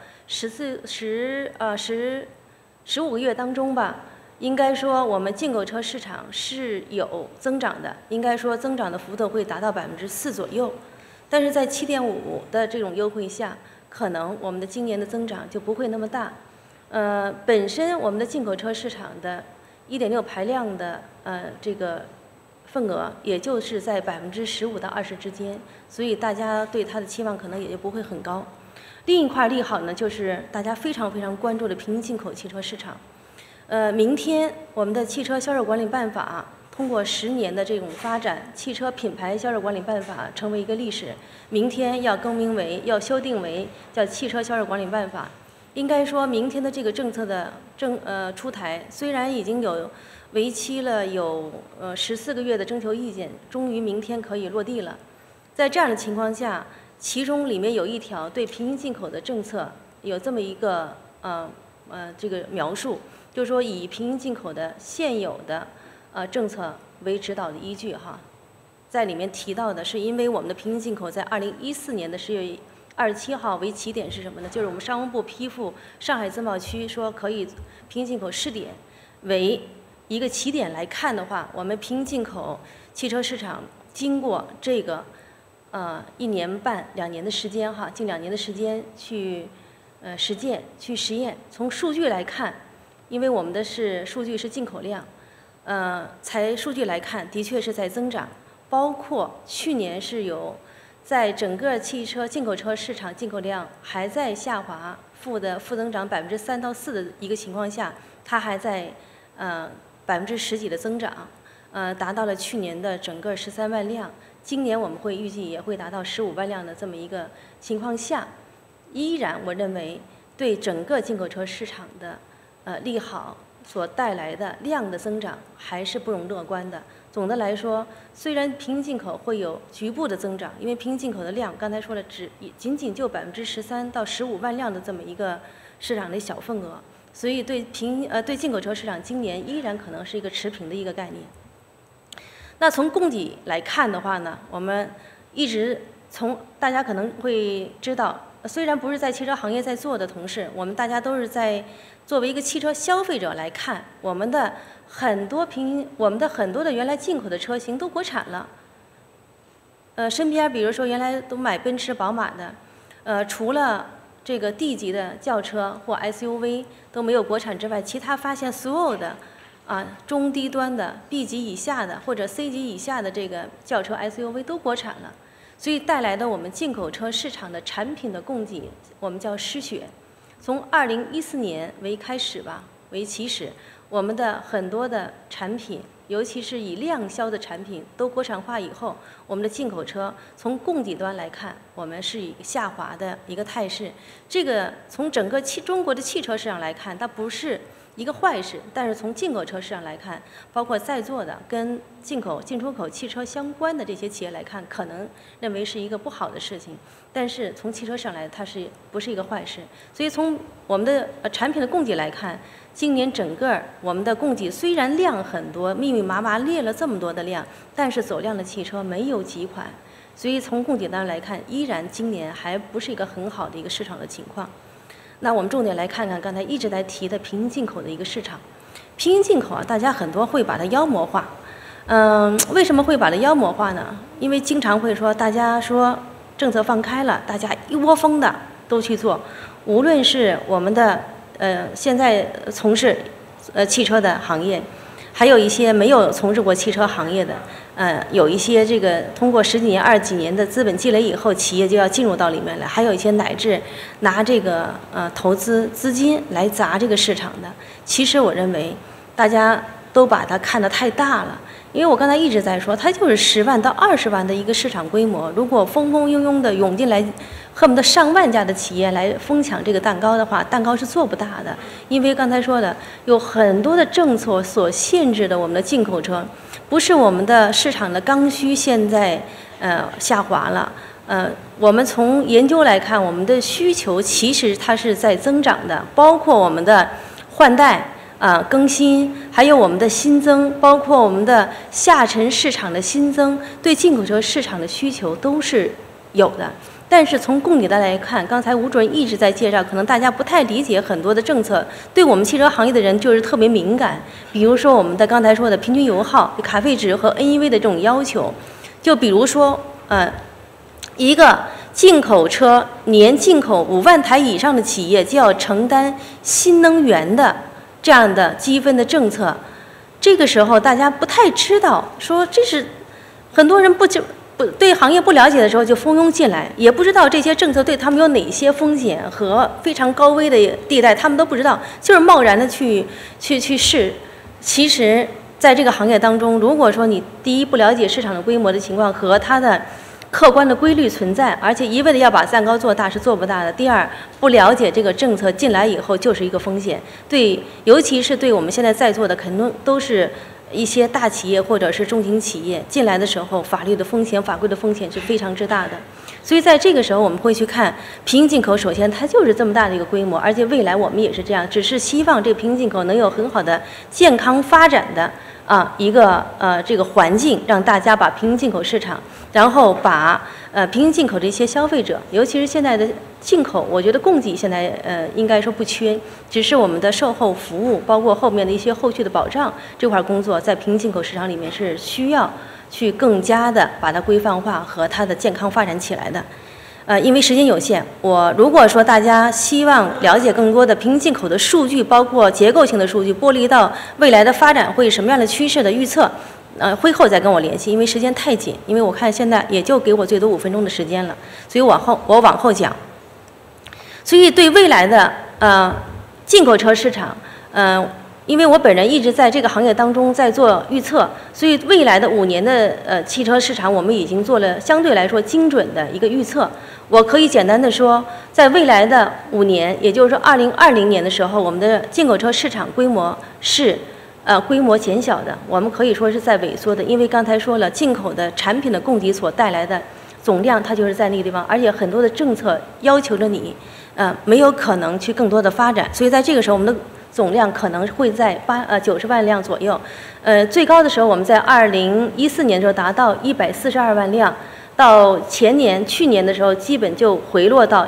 15个月当中吧，应该说我们进口车市场是有增长的，应该说增长的幅度会达到4%左右。但是在7.5%的这种优惠下，可能我们的今年的增长就不会那么大。本身我们的进口车市场的1.6排量的这个份额，也就是在15%到20%之间，所以大家对它的期望可能也就不会很高。另一块利好呢，就是大家非常关注的平行进口汽车市场。明天我们的汽车销售管理办法通过10年的这种发展，汽车品牌销售管理办法成为一个历史。明天要修订为叫汽车销售管理办法。应该说，明天的这个政策的出台，虽然已经为期了14个月的征求意见，终于明天可以落地了。在这样的情况下，其中里面有一条对平行进口的政策有这么一个这个描述，就是说以平行进口的现有的政策为指导的依据哈，在里面提到的是，因为我们的平行进口在2014年的10月27号为起点是什么呢？就是我们商务部批复上海自贸区说可以平行进口试点为一个起点来看的话，我们平行进口汽车市场经过这个1年半2年的时间哈，近2年的时间去实践去实验。从数据来看，因为我们的数据是进口量，数据来看的确是在增长，包括去年是有。在整个汽车进口车市场进口量还在下滑，负增长3%到4%的一个情况下，它还在10%几的增长，达到了去年的整个13万辆。今年我们预计也会达到15万辆的这么一个情况下，依然我认为对整个进口车市场的利好所带来的量的增长还是不容乐观的。总的来说，虽然平行进口会有局部的增长，因为平行进口的量刚才说了，仅就13%到15万辆的这么一个市场的小份额，所以对进口车市场今年依然可能是一个持平的一个概念。那从供给来看的话呢，我们一直大家可能会知道，虽然不是在汽车行业在做的同时，我们大家都是在作为一个汽车消费者来看，我们的很多的原来进口的车型都国产了。身边比如说原来都买奔驰、宝马的，除了这个 D 级的轿车或 SUV 都没有国产之外，其他发现所有的中低端的 B 级以下的或者 C 级以下的这个轿车 SUV 都国产了，所以带来的我们进口车市场的产品的供给，我们叫失血。从2014年为起始，我们的很多的产品，尤其是以量销的产品都国产化以后，我们的进口车从供给端来看，我们是以下滑的一个态势。这个从整个中国的汽车市场来看，它不是一个坏事，但是从进口车市场来看，包括在座的跟进出口汽车相关的这些企业来看，可能认为是一个不好的事情。但是从汽车上来，它不是一个坏事。所以从我们的产品的供给来看，今年整个我们的供给虽然量很多，密密麻麻列了这么多的量，但是走量的汽车没有几款。所以从供给端来看，依然今年还不是一个很好的一个市场的情况。那我们重点来看看刚才一直在提的平行进口的一个市场。平行进口大家很多会把它妖魔化。为什么会把它妖魔化呢？因为经常会说，大家说政策放开了，大家一窝蜂的都去做，无论是我们的现在从事汽车的行业，还有一些没有从事过汽车行业的，有一些这个通过10几年、20几年的资本积累以后，企业就要进入到里面来，还有一些乃至拿这个投资资金来砸这个市场的。其实我认为大家都把它看得太大了。因为我刚才一直在说，它就是10万到20万的一个市场规模。如果蜂蜂拥拥的涌进来，恨不得上万家的企业来疯抢这个蛋糕的话，蛋糕是做不大的。因为刚才说的，有很多的政策所限制的我们的进口车，不是我们的市场的刚需现在下滑了。我们从研究来看，我们的需求其实它是在增长的，包括我们的换代。 更新，还有我们的新增，包括我们的下沉市场的新增，对进口车市场的需求都是有的。但是从供给端来看，刚才吴主任一直在介绍，可能大家不太理解很多的政策，对我们汽车行业的人就是特别敏感。比如说我们的刚才说的平均油耗、卡费值和 NEV 的这种要求，就比如说一个进口车年进口5万台以上的企业就要承担新能源的这样的积分的政策。这个时候大家不太知道，说这是很多人不对行业不了解的时候就蜂拥进来，也不知道这些政策对他们有哪些风险和非常高危的地带，他们都不知道，就是贸然的去试。其实在这个行业当中，如果说你第一不了解市场的规模的情况和它的客观的规律存在，而且一味的要把蛋糕做大是做不大的。第二，不了解这个政策进来以后就是一个风险，尤其是对我们现在在座的，肯定都是一些大企业或者是中型企业进来的时候，法律的风险、法规的风险是非常之大的。所以在这个时候，我们会去看平行进口，首先它就是这么大的一个规模，而且未来我们也是这样，只是希望这个平行进口能有很好的健康发展的一个这个环境，让大家把平行进口市场，然后把平行进口的一些消费者，尤其是现在的进口，我觉得供给现在应该说不缺，只是我们的售后服务，包括后面的一些后续的保障这块工作，在平行进口市场里面是需要去更加的把它规范化和它的健康发展起来的。因为时间有限，如果说大家希望了解更多的平行进口的数据，包括结构性的数据，剥离到未来的发展会什么样的趋势的预测，会后再跟我联系，因为时间太紧，因为我看现在也就给我最多5分钟的时间了，所以我往后讲。所以对未来的进口车市场，因为我本人一直在这个行业当中在做预测，所以未来的5年的汽车市场，我们已经做了相对来说精准的一个预测。我可以简单的说，在未来的5年，也就是说2020年的时候，我们的进口车市场规模是规模减小的，我们可以说是在萎缩的，因为刚才说了，进口的产品的供给所带来的总量，它就是在那个地方，而且很多的政策要求着你，没有可能去更多的发展，所以在这个时候，我们的总量可能会在90万辆左右，最高的时候我们在2014年的时候达到142万辆，到去年的时候基本就回落到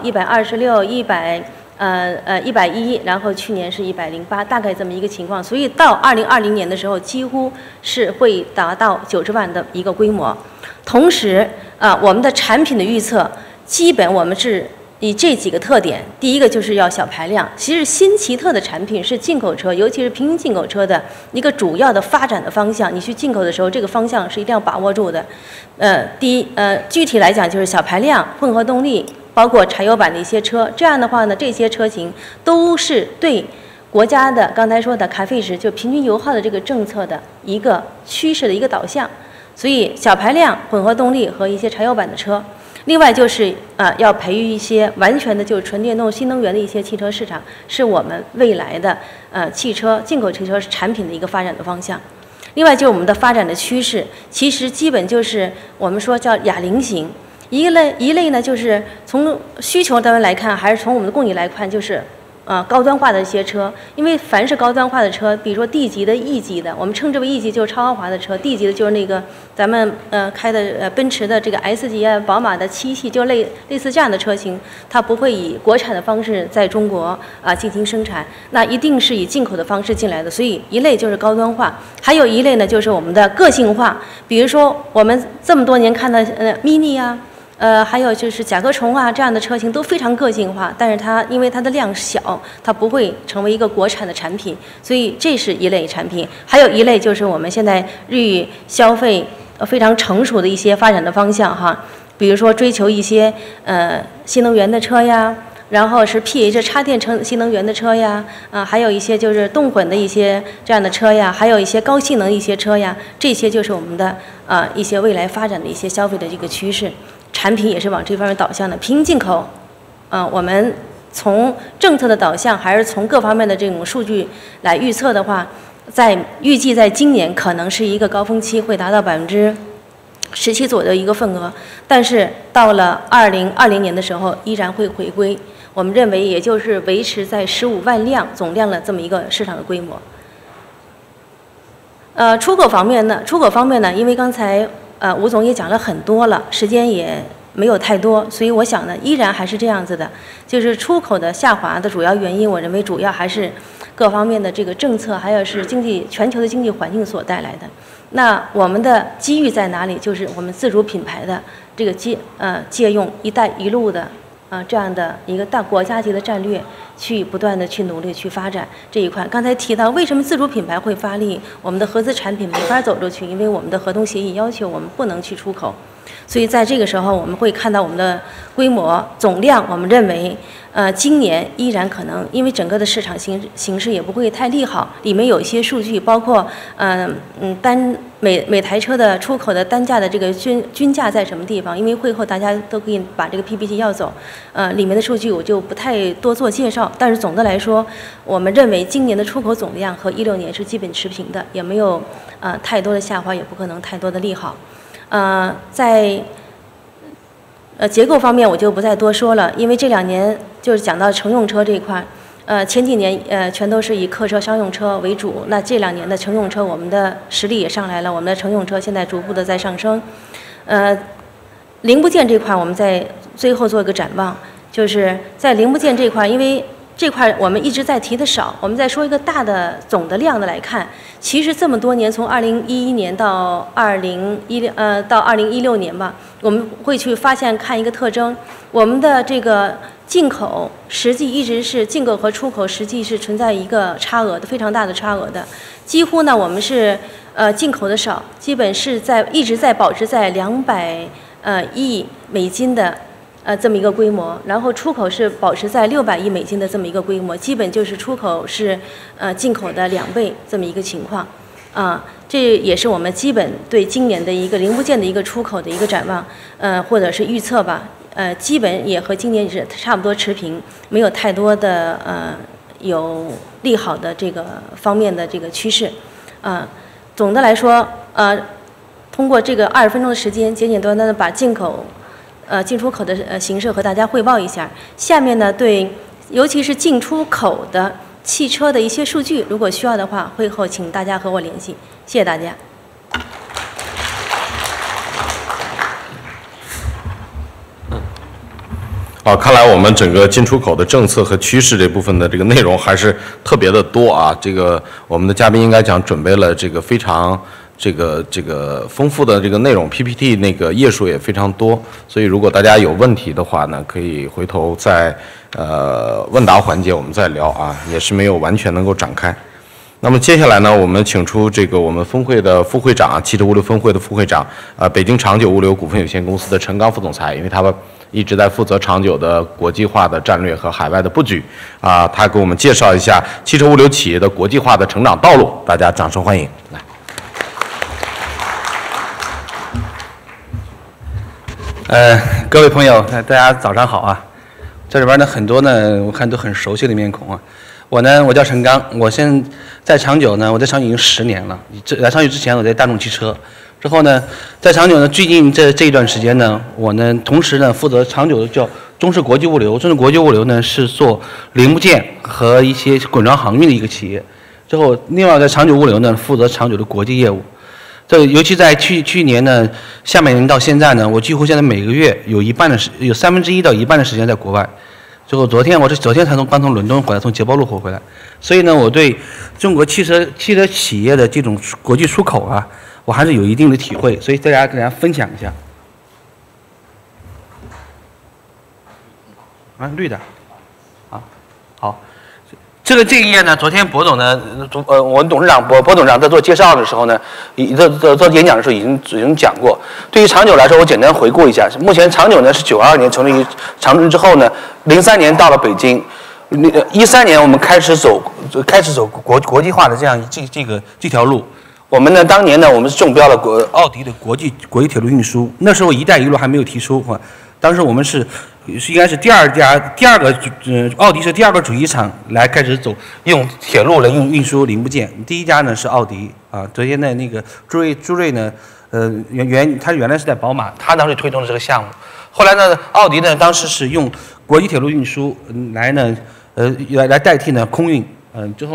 126、110，然后去年是108，大概这么一个情况，所以到2020年的时候，几乎是会达到90万的一个规模。同时，我们的产品的预测，基本我们是以这几个特点，第一个就是要小排量。其实新奇特的产品是进口车，尤其是平行进口车的一个主要的发展的方向。你去进口的时候，这个方向是一定要把握住的。具体来讲就是小排量、混合动力，包括柴油版的一些车。这样的话呢，这些车型都是对国家的刚才说的卡费值，就平均油耗的这个政策的一个趋势的一个导向。所以小排量、混合动力和一些柴油版的车。另外就是要培育一些完全的就是纯电动新能源的一些汽车市场，是我们未来的进口汽车产品的一个发展的方向。另外就是我们的发展的趋势，其实基本就是我们说叫哑铃型。一类呢就是从需求端来看，还是从我们的供给来看，就是高端化的一些车，因为凡是高端化的车，比如说 D 级的、E 级的，我们称之为 E 级就是超豪华的车 ，D 级的就是那个咱们开的奔驰的这个 S 级啊，宝马的7系，就类似这样的车型，它不会以国产的方式在中国进行生产，那一定是以进口的方式进来的。所以一类就是高端化，还有一类呢就是我们的个性化，比如说我们这么多年看的Mini 啊。还有就是甲壳虫啊，这样的车型都非常个性化，但是它因为它的量小，它不会成为一个国产的产品，所以这是一类产品。还有一类就是我们现在日益消费非常成熟的一些发展的方向哈，比如说追求一些新能源的车呀，然后是 PH 插电新能源的车呀，还有一些就是动混的一些这样的车呀，还有一些高性能一些车呀，这些就是我们的一些未来发展的一些消费的这个趋势。产品也是往这方面导向的。平行进口，我们从政策的导向还是从各方面的这种数据来预测的话，预计在今年可能是一个高峰期，会达到17%左右的一个份额，但是到了2020年的时候依然会回归，我们认为也就是维持在15万辆总量的这么一个市场的规模。 出口方面呢，因为刚才吴总也讲了很多了，时间也没有太多，所以我想呢，依然还是这样子的，就是出口的下滑的主要原因，我认为主要还是各方面的这个政策，还有是全球的经济环境所带来的。那我们的机遇在哪里？就是我们自主品牌的这个借用“一带一路”的这样的一个大国家级的战略，去不断的去努力去发展这一块。刚才提到为什么自主品牌会发力，我们的合资产品没法走出去，因为我们的合同协议要求我们不能去出口。所以在这个时候，我们会看到我们的规模总量，我们认为，今年依然可能，因为整个的市场形势也不会太利好，里面有一些数据，包括每台车的出口的单价的这个均价在什么地方？因为会后大家都可以把这个 PPT 要走，里面的数据我就不太多做介绍。但是总的来说，我们认为今年的出口总量和16年是基本持平的，也没有太多的下滑，也不可能太多的利好。在结构方面我就不再多说了，因为这2年就是讲到乘用车这一块，前几年全都是以客车、商用车为主，那这2年的乘用车我们的实力也上来了，我们的乘用车现在逐步的在上升。零部件这块我们在最后做一个展望，就是在零部件这块，因为这块我们一直在提的少，我们再说一个大的总的量的来看，其实这么多年，从2011年到2016年吧，我们会去发现看一个特征，我们的这个进口实际一直是进口和出口实际是存在一个差额的，非常大的差额的，几乎呢我们是进口的少，基本是一直在保持在200亿美金的。这么一个规模，然后出口是保持在600亿美金的这么一个规模，基本就是出口是进口的2倍这么一个情况，这也是我们基本对今年的一个零部件的一个出口的一个展望，或者是预测吧，基本也和今年是差不多持平，没有太多的有利好的这个方面的这个趋势，总的来说，通过这个20分钟的时间，简简单单的把进出口的形势和大家汇报一下。下面呢，尤其是进出口的汽车的一些数据，如果需要的话，会后请大家和我联系。谢谢大家。 看来我们整个进出口的政策和趋势这部分的这个内容还是特别的多啊。这个我们的嘉宾应该讲准备了这个非常这个丰富的这个内容 ，PPT 那个页数也非常多，所以如果大家有问题的话呢，可以回头在问答环节我们再聊啊，也是没有完全能够展开。那么接下来呢，我们请出这个我们分会的副会长，汽车物流分会的副会长，北京长久物流股份有限公司的陈刚副总裁，因为他们一直在负责长久的国际化的战略和海外的布局啊，他给我们介绍一下汽车物流企业的国际化的成长道路，大家掌声欢迎。来。 各位朋友，大家早上好啊！这里边呢很多呢，我看都很熟悉的面孔啊。我叫陈刚，我现在长久呢，我在长久已经10年了。来长久之前，我在大众汽车，之后呢，在长久呢，最近这一段时间呢，我呢同时呢负责长久的叫中式国际物流。中式国际物流呢是做零部件和一些滚装航运的一个企业。之后，另外在长久物流呢负责长久的国际业务。尤其在去年呢，下半年到现在呢，我几乎现在每个月有1/3到1半的时间在国外。最后昨天才刚从伦敦回来，从捷豹路回来，所以呢，我对中国汽车企业的这种国际出口啊，我还是有一定的体会，所以跟大家分享一下。绿的，好。这一页呢，昨天博总呢，我们董事长博董事长在做介绍的时候呢，做演讲的时候已经讲过。对于长久来说，我简单回顾一下。目前长久呢是92年成立于长春之后呢，03年到了北京，13年我们开始走国际化的这样这条路。我们呢当年呢我们是中标了奥迪的国际铁路运输，那时候“一带一路”还没有提出啊。当时我们应该是第二个奥迪是第2个主机厂来开始用铁路来运输零部件。第一家呢是奥迪啊，昨天的那个朱瑞呢，他原来是在宝马，他当时推动了这个项目。后来呢，奥迪呢当时是用国际铁路运输来代替呢空运。之后呢，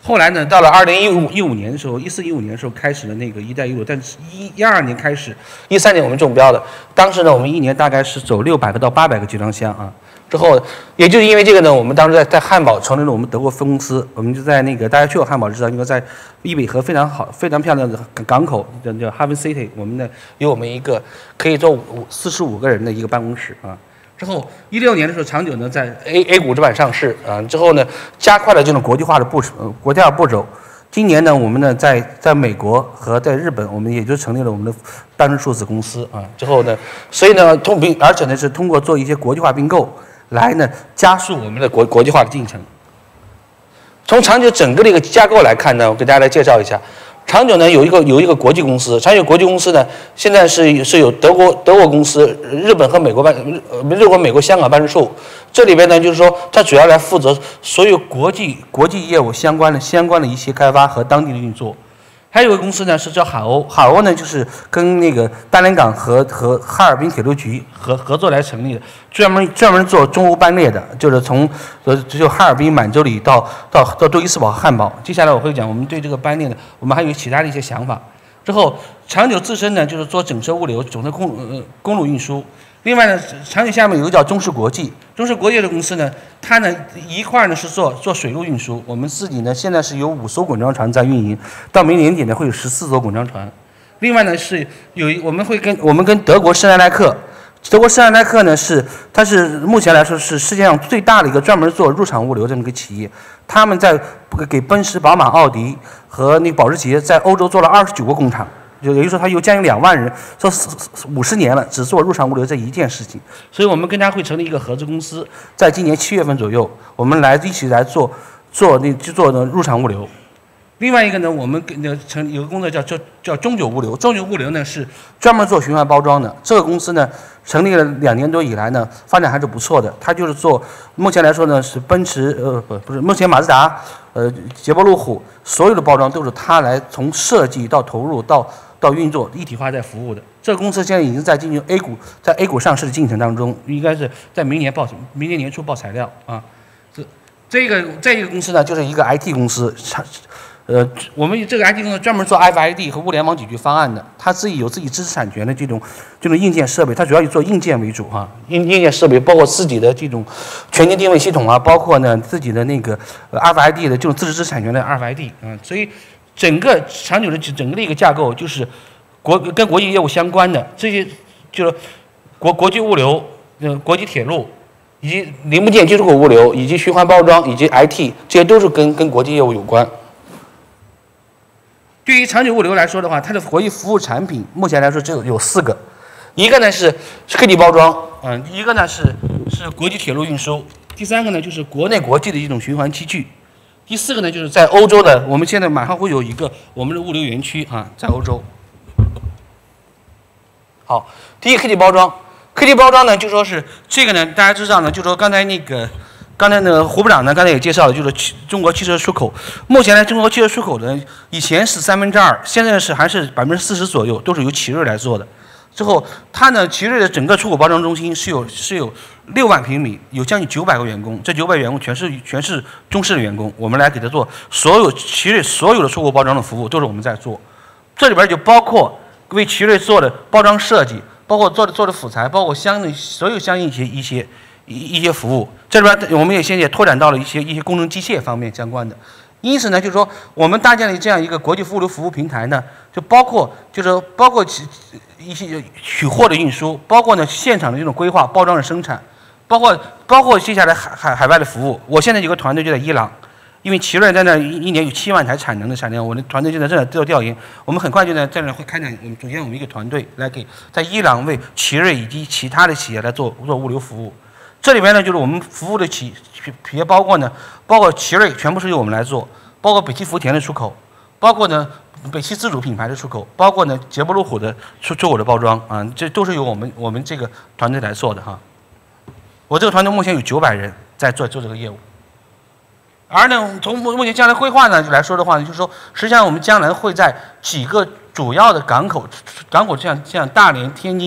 后来呢，到了2015年的时候，14、15年的时候开始了那个“一带一路”，但是12年开始，13年我们中标的。当时呢，我们一年大概是走600个到800个集装箱啊。之后，也就是因为这个呢，我们当时在汉堡成立了我们德国分公司，我们就在那个大家去过汉堡知道，应该在易北河非常好、非常漂亮的港口叫 Haven City， 我们呢有我们一个可以坐45个人的一个办公室啊。之后16年的时候，长久呢在 A 股主板上市啊。之后呢，加快了这种国际化的国家步骤。今年呢，我们呢在美国和在日本，我们也就成立了我们的办事处子公司啊。之后呢，所以呢而且呢是通过做一些国际化并购，来呢加速我们的国际化的进程。从长久整个的一个架构来看呢，我给大家来介绍一下。长久呢有一个国际公司，长久国际公司呢现在是有德国公司、日本和美国美国香港办事处。这里边呢就是说，它主要来负责所有国际业务相关的一些开发和当地的运作。还有一个公司呢是叫海鸥呢就是跟那个大连港和哈尔滨铁路局合作来成立的，专门做中欧班列的，就是从就哈尔滨满洲里到杜伊斯堡、汉堡。接下来我会讲我们对这个班列呢，我们还有其他的一些想法。之后长久自身呢就是做整车物流、整车公路运输。另外呢，长久下面有一个叫中视国际的公司呢，它呢一块呢是做水路运输，我们自己呢现在是有5艘滚装船在运营，到明年底呢会有14艘滚装船。另外呢是我们跟德国施耐克呢它是目前来说是世界上最大的一个专门做入场物流这么一个企业，他们在给奔驰、宝马、奥迪和那个保时捷在欧洲做了29个工厂。就也就是说，他有将近2万人，做50年了，只做入场物流这一件事情。所以我们跟他会成立一个合资公司，在今年7月份左右，我们一起来做入场物流。另外一个呢，我们有个公司叫中久物流，中久物流呢是专门做循环包装的。这个公司呢成立了2年多以来呢，发展还是不错的。它就是做目前来说呢是奔驰目前马自达捷豹路虎所有的包装都是它来从设计到投入到运作一体化在服务的。这个公司现在已经在进行 A 股上市的进程当中，应该是在明年年初报材料啊。这一个公司呢就是一个 IT 公司，我们这个 IT 公司专门做 FID 和物联网解决方案的，它自己有自己知识产权的这种硬件设备，它主要以做硬件为主哈，硬件设备包括自己的这种全景定位系统啊，包括呢自己的那个RFID 的这种自知识产权的 RFID 啊，所以整个长久的整个的一个架构就是跟国际业务相关的这些，就是国际物流、国际铁路以及零部件技术口物流以及循环包装以及 IT， 这些都是跟国际业务有关。对于长久物流来说的话，它的国际服务产品目前来说只有4个，一个呢是科技包装，一个呢是国际铁路运输，第3个呢就是国内国际的一种循环器具，第4个呢就是在欧洲的，我们现在马上会有一个我们的物流园区啊，在欧洲。好，第一科技包装呢就说是这个呢，大家知道呢，就说刚才那个胡部长呢，刚才也介绍了，就是中国汽车出口。目前呢，中国汽车出口呢，以前是2/3，现在还是40%左右，都是由奇瑞来做的。之后，它呢，奇瑞的整个出口包装中心是有6万平米，有将近900个员工，这900员工全是中视的员工，我们来给他做奇瑞所有的出口包装的服务，都是我们在做。这里边就包括为奇瑞做的包装设计，包括做的辅材，包括所有相应一些服务。这里边我们也现在拓展到了一些工程机械方面相关的。因此呢，就是说我们搭建了这样一个国际物流服务平台呢，就包括一些取货的运输，包括呢现场的这种规划、包装的生产，包括接下来海外的服务。我现在有个团队就在伊朗，因为奇瑞在那一年有7万台产量，我的团队就在这做调研。我们很快就在那会开展组建我们一个团队来给在伊朗为奇瑞以及其他的企业来做物流服务。这里边呢就是我们服务的企业包括奇瑞全部是由我们来做，包括北汽福田的出口，包括呢北汽自主品牌的出口，包括呢捷豹路虎的出口的包装啊，这都是由我们这个团队来做的哈。我这个团队目前有900人在做这个业务。而呢，从目前将来规划呢来说的话呢，就是说，实际上我们将来会在几个主要的港口像大连、天津、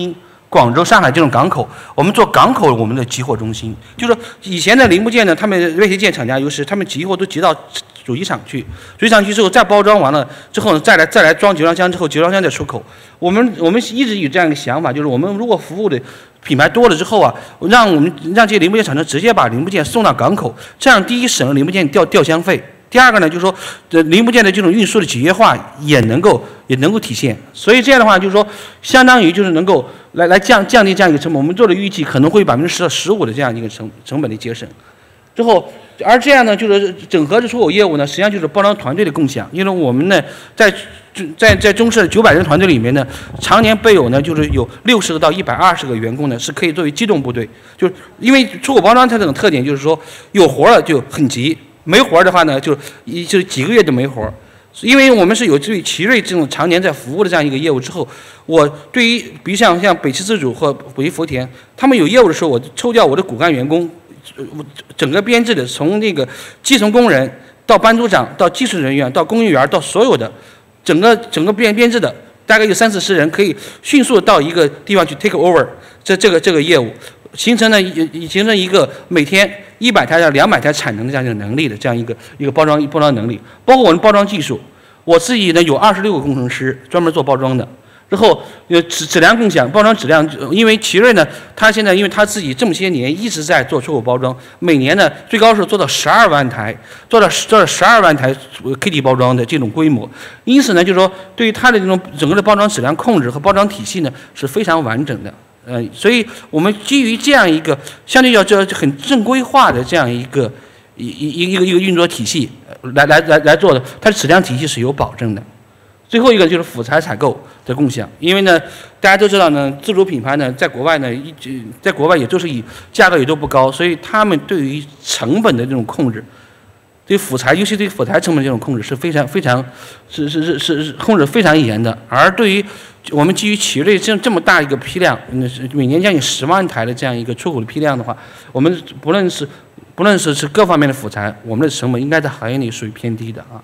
广州、上海这种港口，我们做港口我们的集货中心，就是说以前的零部件呢，他们外接件厂家优势，他们集货都集到主机厂去，主机厂去之后再包装完了之后呢，再来装集装箱之后，集装箱再出口。我们一直有这样一个想法，就是我们如果服务的品牌多了之后啊，让这些零部件厂商直接把零部件送到港口，这样第一省了零部件调箱费。第二个呢，就是说，零部件的这种运输的节约化也能够体现，所以这样的话，就是说，相当于就是能够来降低这样一个成本。我们做的预计可能会10%到15%的这样一个成本的节省。之后，而这样呢，就是整合的出口业务呢，实际上就是包装团队的共享。因为我们呢，在中设900人团队里面呢，常年备有呢，就是有60个到120个员工呢，是可以作为机动部队。就是因为出口包装它这种特点，就是说有活了就很急。没活的话呢，就几个月都没活。因为我们是有对奇瑞这种常年在服务的这样一个业务之后，我对于比如像北汽自主或北汽福田，他们有业务的时候，我抽调我的骨干员工，整个编制的从那个基层工人到班组长到技术人员到工艺员到所有的整个编制的大概有30-40人，可以迅速到一个地方去 take over 这个业务。形成一个每天100台到200台产能的这样一个能力的这样一个包装能力，包括我们包装技术，我自己呢有26个工程师专门做包装的，之后质量共享，包装质量，因为奇瑞呢，他现在因为他自己这么些年一直在做出口包装，每年呢最高是做到12万台，做到12万台 KT 包装的这种规模，因此呢，就是说对于它的这种整个的包装质量控制和包装体系呢是非常完整的。所以我们基于这样一个相对这很正规化的这样一个运作体系来做的，它的质量体系是有保证的。最后一个就是辅材采购的共享，因为呢，大家都知道呢，自主品牌呢，在国外呢，在国外也都是以价格也都不高，所以他们对于成本的这种控制，对辅材，尤其对辅材成本这种控制是非常是控制非常严的。而对于我们基于奇瑞这么大一个批量，每年将近10万台的这样一个出口的批量的话，我们不论是各方面的辅材，我们的成本应该在行业内属于偏低的啊。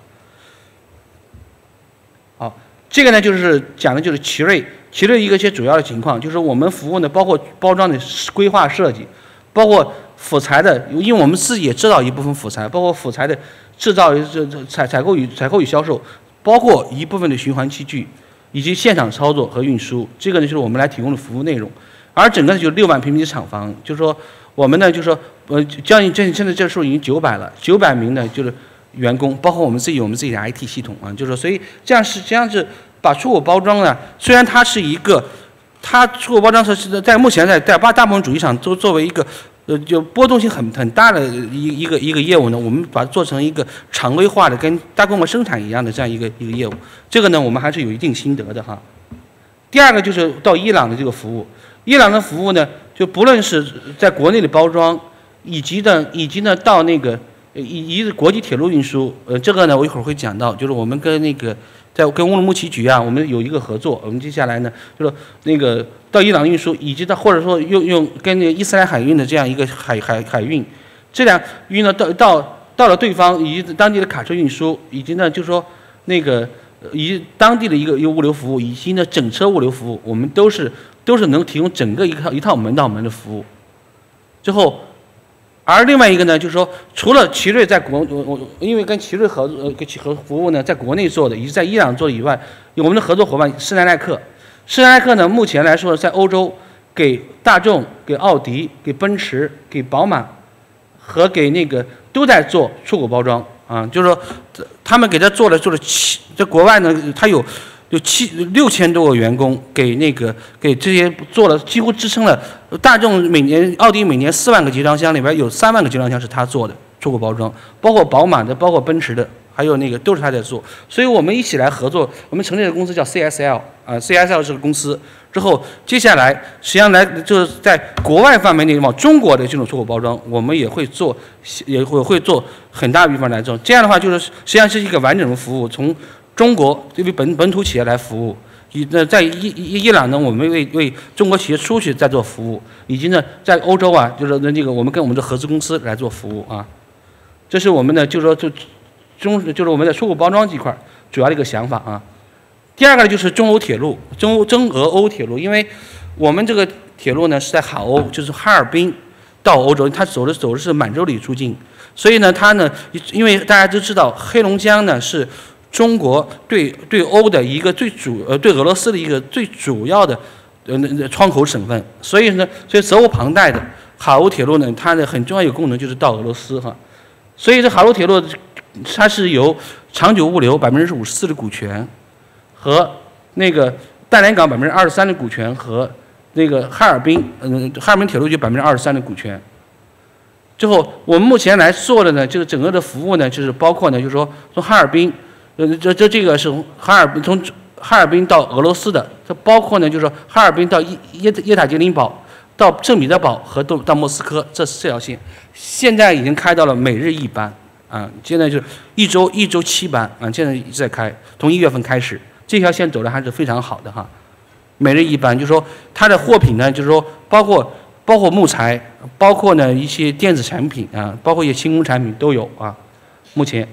好，这个呢就是讲的就是奇瑞一些主要的情况，就是我们服务呢包括包装的规划设计，包括辅材的，因为我们自己也制造一部分辅材，包括辅材的制造、采购与销售，包括一部分的循环器具。以及现场操作和运输，这个呢就是我们来提供的服务内容。而整个就是6万平米的厂房，就是说我们呢就是说将近现在这数已经900了，900名呢就是员工，包括我们自己的 IT 系统啊，就是说所以这样实际上是把出口包装呢，虽然它是它出口包装是在目前在大部分主机厂都作为一个就波动性很大的一个业务呢，我们把它做成一个常规化的跟大规模生产一样的这样一个业务。这个呢，我们还是有一定心得的哈。第二个就是到伊朗的这个服务，伊朗的服务呢，就不论是在国内的包装，以及呢到那个国际铁路运输，这个呢我一会儿会讲到，就是我们跟跟乌鲁木齐局啊，我们有一个合作，我们接下来呢就是那个到伊朗运输，以及或者说用跟那个伊斯兰海运的这样一个海运，这辆运呢到了对方，以及当地的卡车运输，以及呢就是说那个以及当地的一个物流服务，以及呢整车物流服务，我们都是能提供整个一套门到门的服务。之后，而另外一个呢，就是说，除了奇瑞在因为跟奇瑞合服务呢，在国内做的，以及在伊朗做的以外，有我们的合作伙伴施耐克。施耐克呢，目前来说，在欧洲给大众、给奥迪、给奔驰、给宝马和给那个都在做出口包装啊，就是说，他们给他做了在国外呢，他有6000多个员工，给这些做了，几乎支撑了大众奥迪每年4万个集装箱里边有3万个集装箱是他做的出口包装，包括宝马的，包括奔驰的，还有都是他在做。所以我们一起来合作，我们成立的公司叫 CSL 啊 ，CSL 这个公司之后，接下来实际上就是在国外范围内往中国的这种出口包装，我们也会做很大一部分来做。这样的话，就是实际上是一个完整的服务，从中国对于本土企业来服务，在伊朗呢，我们为中国企业出去在做服务，以及呢在欧洲啊，就是我们跟我们的合资公司来做服务啊。这是我们的就是我们的出口包装这块主要的一个想法啊。第二个就是中俄欧铁路，因为我们这个铁路呢是在海鸥，就是哈尔滨到欧洲，它走的是满洲里出境，所以呢，它呢，因为大家都知道，黑龙江呢是中国对欧的一个对俄罗斯的一个最主要的窗口省份，所以责无旁贷的海鸥铁路呢，它的很重要一个功能就是到俄罗斯哈，所以这海鸥铁路它是由长久物流54%的股权和那个大连港23%的股权和那个哈尔滨铁路就23%的股权。之后我们目前来做的呢，就是整个的服务呢，就是包括呢，就是说从哈尔滨，这个是从哈尔滨到俄罗斯的，这包括呢，就是说哈尔滨到耶塔吉林堡，到圣彼得堡和到莫斯科，这条线，现在已经开到了每日1班啊，现在就是一周7班啊，现在一直在开，从1月份开始，这条线走的还是非常好的哈。每日1班，就是说它的货品呢，就是说包括木材，包括呢一些电子产品啊，包括一些轻工产品都有啊，目前。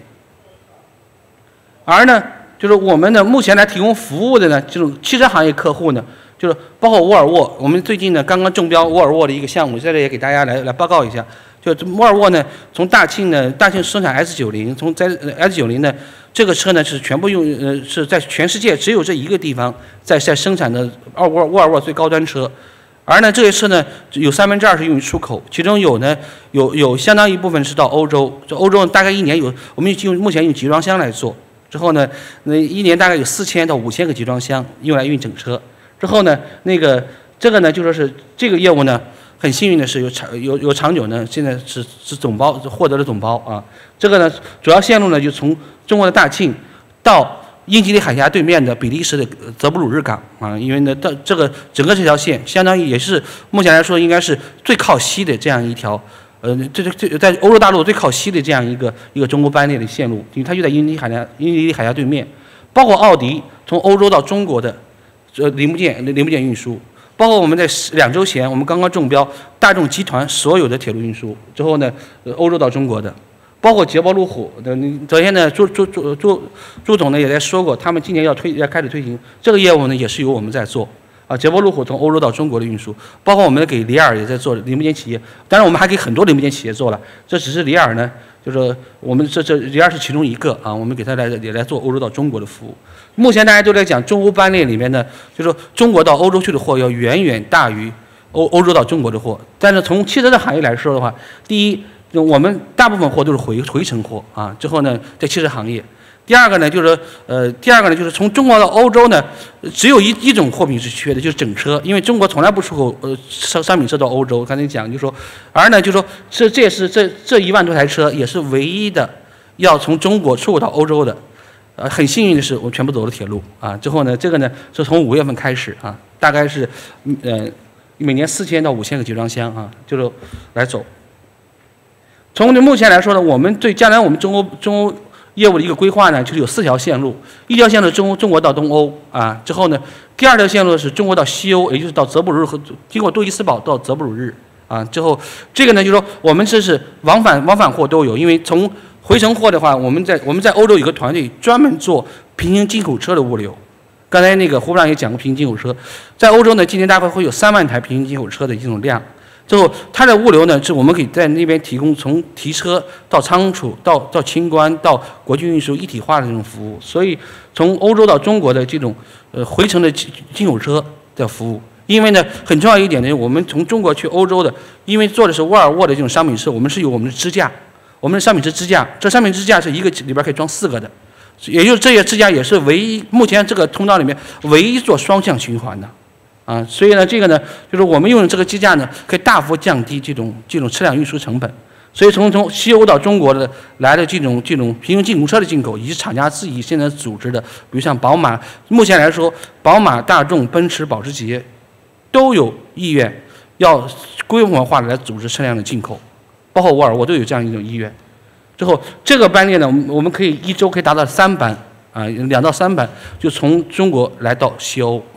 而呢，就是我们呢目前来提供服务的呢，这种汽车行业客户呢，就是包括沃尔沃，我们最近呢刚刚中标沃尔沃的一个项目，在这里也给大家来报告一下。就沃尔沃呢，从大庆生产 S90， 从S90呢，这个车呢是全部是在全世界只有这一个地方在生产的沃尔沃最高端车，而呢这些车呢有2/3是用于出口，其中有相当一部分是到欧洲，这欧洲大概一年我们目前用集装箱来做，之后呢一年大概有4000到5000个集装箱用来运整车，之后呢这个呢就说是这个业务呢。很幸运的是有长久呢，现在是总包获得了总包啊。这个呢主要线路呢就从中国的大庆到英吉利海峡对面的比利时的泽布鲁日港啊，因为呢这个整个这条线相当于也是目前来说应该是最靠西的这样一条这在欧洲大陆最靠西的这样一个中国班列的线路，因为它就在英吉利海峡对面，包括奥迪从欧洲到中国的零部件运输。包括我们在2周前，我们刚刚中标大众集团所有的铁路运输之后呢，欧洲到中国的，包括捷豹路虎的，昨天呢朱总呢也在说过，他们今年要开始推行这个业务呢，也是由我们在做啊。捷豹路虎从欧洲到中国的运输，包括我们给里尔也在做零部件企业，当然我们还给很多零部件企业做了，这只是里尔呢，就是我们这里尔是其中一个啊，我们给他也来做欧洲到中国的服务。目前大家都在讲中欧班列里面呢，就是说中国到欧洲去的货要远远大于欧洲到中国的货。但是从汽车的行业来说的话，第一，我们大部分货都是回程货啊。之后呢，在汽车行业，第二个呢就是从中国到欧洲呢，只有一种货品是缺的，就是整车，因为中国从来不出口商品车到欧洲。刚才讲就是说，而呢就是说这也是这1万多台车也是唯一的要从中国出口到欧洲的。很幸运的是，我们全部走了铁路啊。之后呢，这个呢是从5月份开始啊，大概是每年4000到5000个集装箱啊，就是来走。从目前来说呢，我们对将来我们中欧业务的一个规划呢，就是有4条线路，一条线路中国到东欧啊，之后呢，第2条线路是中国到西欧，也就是到泽布鲁日和经过杜伊斯堡到泽布鲁日啊。之后这个呢，就是说我们这是往返货都有，因为从回程货的话，我们在欧洲有个团队专门做平行进口车的物流。刚才那个胡部长也讲过平行进口车，在欧洲呢，今年大概会有3万台平行进口车的这种量。之后它的物流呢，是我们可以在那边提供从提车到仓储到清关到国际运输一体化的这种服务。所以从欧洲到中国的这种回程的进口车的服务，因为呢很重要一点呢，我们从中国去欧洲的，因为做的是沃尔沃的这种商品车，我们是有我们的支架。我们的商品是支架，这商品支架是一个里边可以装4个的，也就是这些支架也是唯一目前这个通道里面唯一做双向循环的，啊，所以呢这个呢就是我们用这个支架呢可以大幅降低这种车辆运输成本，所以从西欧到中国的来的这种平行进口车的进口，以及厂家自己现在组织的，比如像宝马，目前来说宝马、大众、奔驰、保时捷都有意愿要规模化的来组织车辆的进口。包括沃尔沃都有这样一种意愿。之后这个班列呢，我们可以1周可以达到3班啊，2到3班，就从中国来到西欧啊。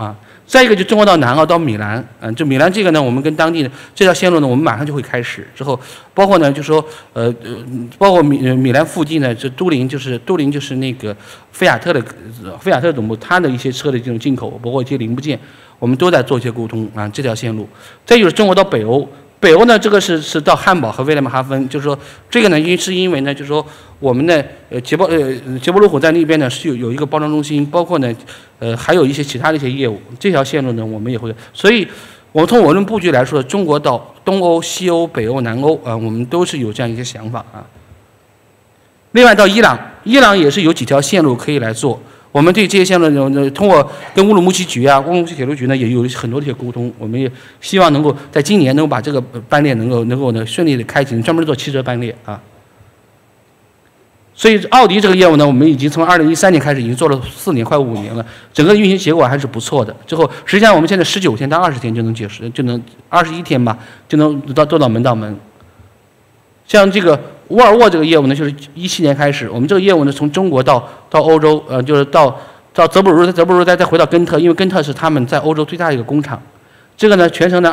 再一个就中国到南澳到米兰，就米兰这个呢，我们跟当地的这条线路呢，我们马上就会开始。之后包括呢，就说包括米兰附近呢，这都灵就是那个菲亚特总部，它的一些车的这种进口，包括一些零部件，我们都在做一些沟通啊，这条线路。再就是中国到北欧。北欧呢，这个是到汉堡和威廉姆哈芬，就是说这个呢，因为呢，就是说我们的捷波罗湖在那边呢是有一个包装中心，包括呢还有一些其他的一些业务，这条线路呢我们也会，所以我们从我们布局来说，中国到东欧、西欧、北欧、南欧啊，我们都是有这样一些想法啊。另外到伊朗也是有几条线路可以来做。我们对这些线路呢，通过跟乌鲁木齐局啊、乌鲁木齐铁路局呢，也有很多的一些沟通。我们也希望能够在今年能够把这个班列能够呢顺利的开启，专门做汽车班列啊。所以奥迪这个业务呢，我们已经从2013年开始，已经做了4年，快5年了，整个运行结果还是不错的。之后实际上我们现在19天到20天就能结束，就能21天吧，就能做到门到门。像这个沃尔沃这个业务呢，就是17年开始，我们这个业务呢，从中国到欧洲，就是到泽布鲁，再回到根特，因为根特是他们在欧洲最大的一个工厂。这个呢，全程呢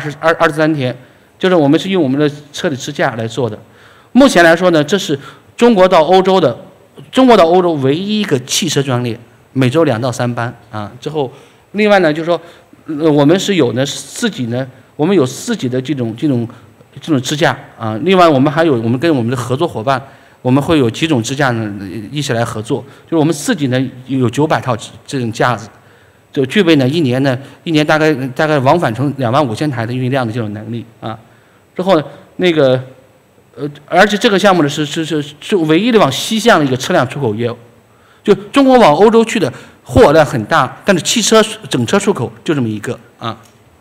23天，就是我们是用我们的车的支架来做的。目前来说呢，这是中国到欧洲唯一一个汽车专列，每周2到3班啊。之后，另外呢，就是说，我们是有呢自己呢，我们有自己的这种支架啊，另外我们跟我们的合作伙伴，我们会有几种支架呢一起来合作，就是我们自己呢有900套这种架子，就具备呢一年大概往返成25000台的运量的这种能力啊。之后呢那个而且这个项目呢是唯一的往西向的一个车辆出口业务，就中国往欧洲去的货量很大，但是汽车整车出口就这么一个啊。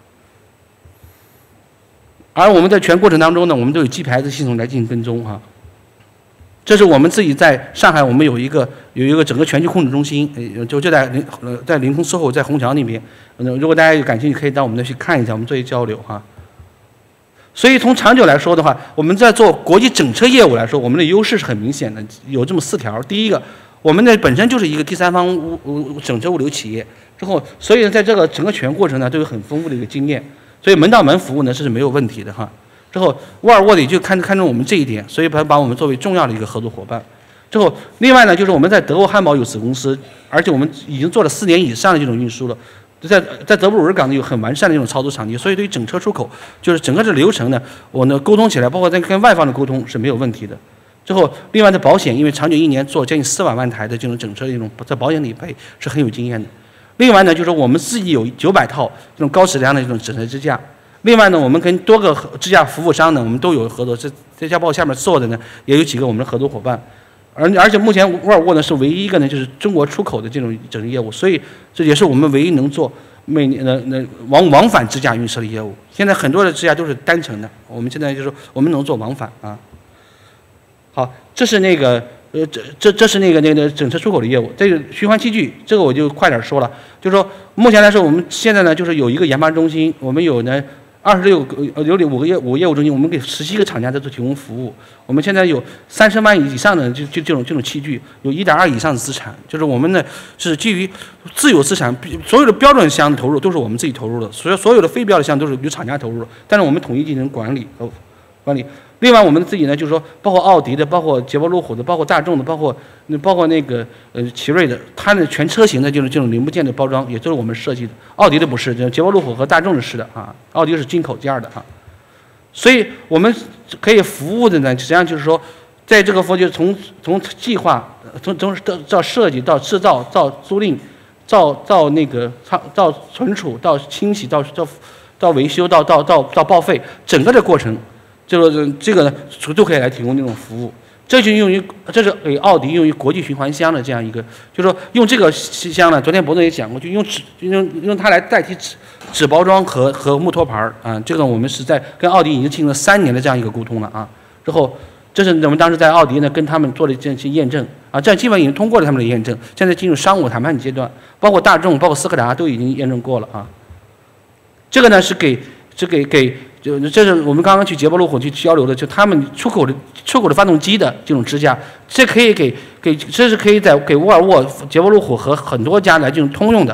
而我们在全过程当中呢，我们都有 GPS 系统来进行跟踪哈。这是我们自己在上海，我们有一个整个全局控制中心，就在凌空SOHO，在虹桥那边。如果大家有感兴趣，可以到我们那去看一下，我们做一些交流哈。所以从长久来说的话，我们在做国际整车业务来说，我们的优势是很明显的，有这么4条。第一个，我们呢本身就是一个第三方整车物流企业，之后，所以在这个整个全过程呢都有很丰富的一个经验。所以门到门服务呢，这是没有问题的哈。之后沃尔沃也就看中我们这一点，所以把我们作为重要的一个合作伙伴。之后，另外呢，就是我们在德国汉堡有子公司，而且我们已经做了4年以上的这种运输了。在德布鲁日港呢有很完善的这种操作场地，所以对于整车出口，就是整个这流程呢，我呢沟通起来，包括在跟外方的沟通是没有问题的。之后，另外的保险，因为长久1年做将近400万台的这种整车的这种在保险理赔是很有经验的。另外呢，就是我们自己有900套这种高质量的这种整车支架。另外呢，我们跟多个支架服务商呢，我们都有合作。这家包括下面做的呢，也有几个我们的合作伙伴。而且目前沃尔沃呢是唯一一个呢，就是中国出口的这种整个业务，所以这也是我们唯一能做每年往返支架运输的业务。现在很多的支架都是单程的，我们现在就是说我们能做往返啊。好，这是那个。这是那个整车出口的业务。这个循环器具，这个我就快点说了。就是说，目前来说，我们现在呢，就是有一个研发中心，我们有呢5个业务中心，我们给17个厂家在做提供服务。我们现在有30万以上的这种器具，有1.2以上的资产。就是我们呢是基于自有资产，所有的标准箱的投入都是我们自己投入的，所有的非标的项都是由厂家投入的，但是我们统一进行管理。另外，我们自己呢，就是说，包括奥迪的，包括捷豹路虎的，包括大众的，包括那个奇瑞的，它的全车型的这种零部件的包装，也都是我们设计的。奥迪的不是，捷豹路虎和大众的是的啊，奥迪是进口件的啊。所以我们可以服务的呢，实际上就是说，在这个服务就是从计划，到设计到制造到租赁，到那个到存储到清洗到维修到报废，整个的过程。就是这个呢，都可以来提供这种服务。这是给奥迪用于国际循环箱的这样一个，就是说用这个箱呢，昨天博总也讲过，就用它来代替纸包装和木托盘啊。这个我们是在跟奥迪已经进行了3年的这样一个沟通了啊。之后，这是我们当时在奥迪呢跟他们做了这样一些验证啊，这样基本已经通过了他们的验证，现在进入商务谈判阶段，包括大众、包括斯柯达都已经验证过了啊。这个呢是给。这是我们刚刚去捷豹路虎去交流的，就他们出口的发动机的这种支架，这是可以给沃尔沃、捷豹路虎和很多家来进行通用的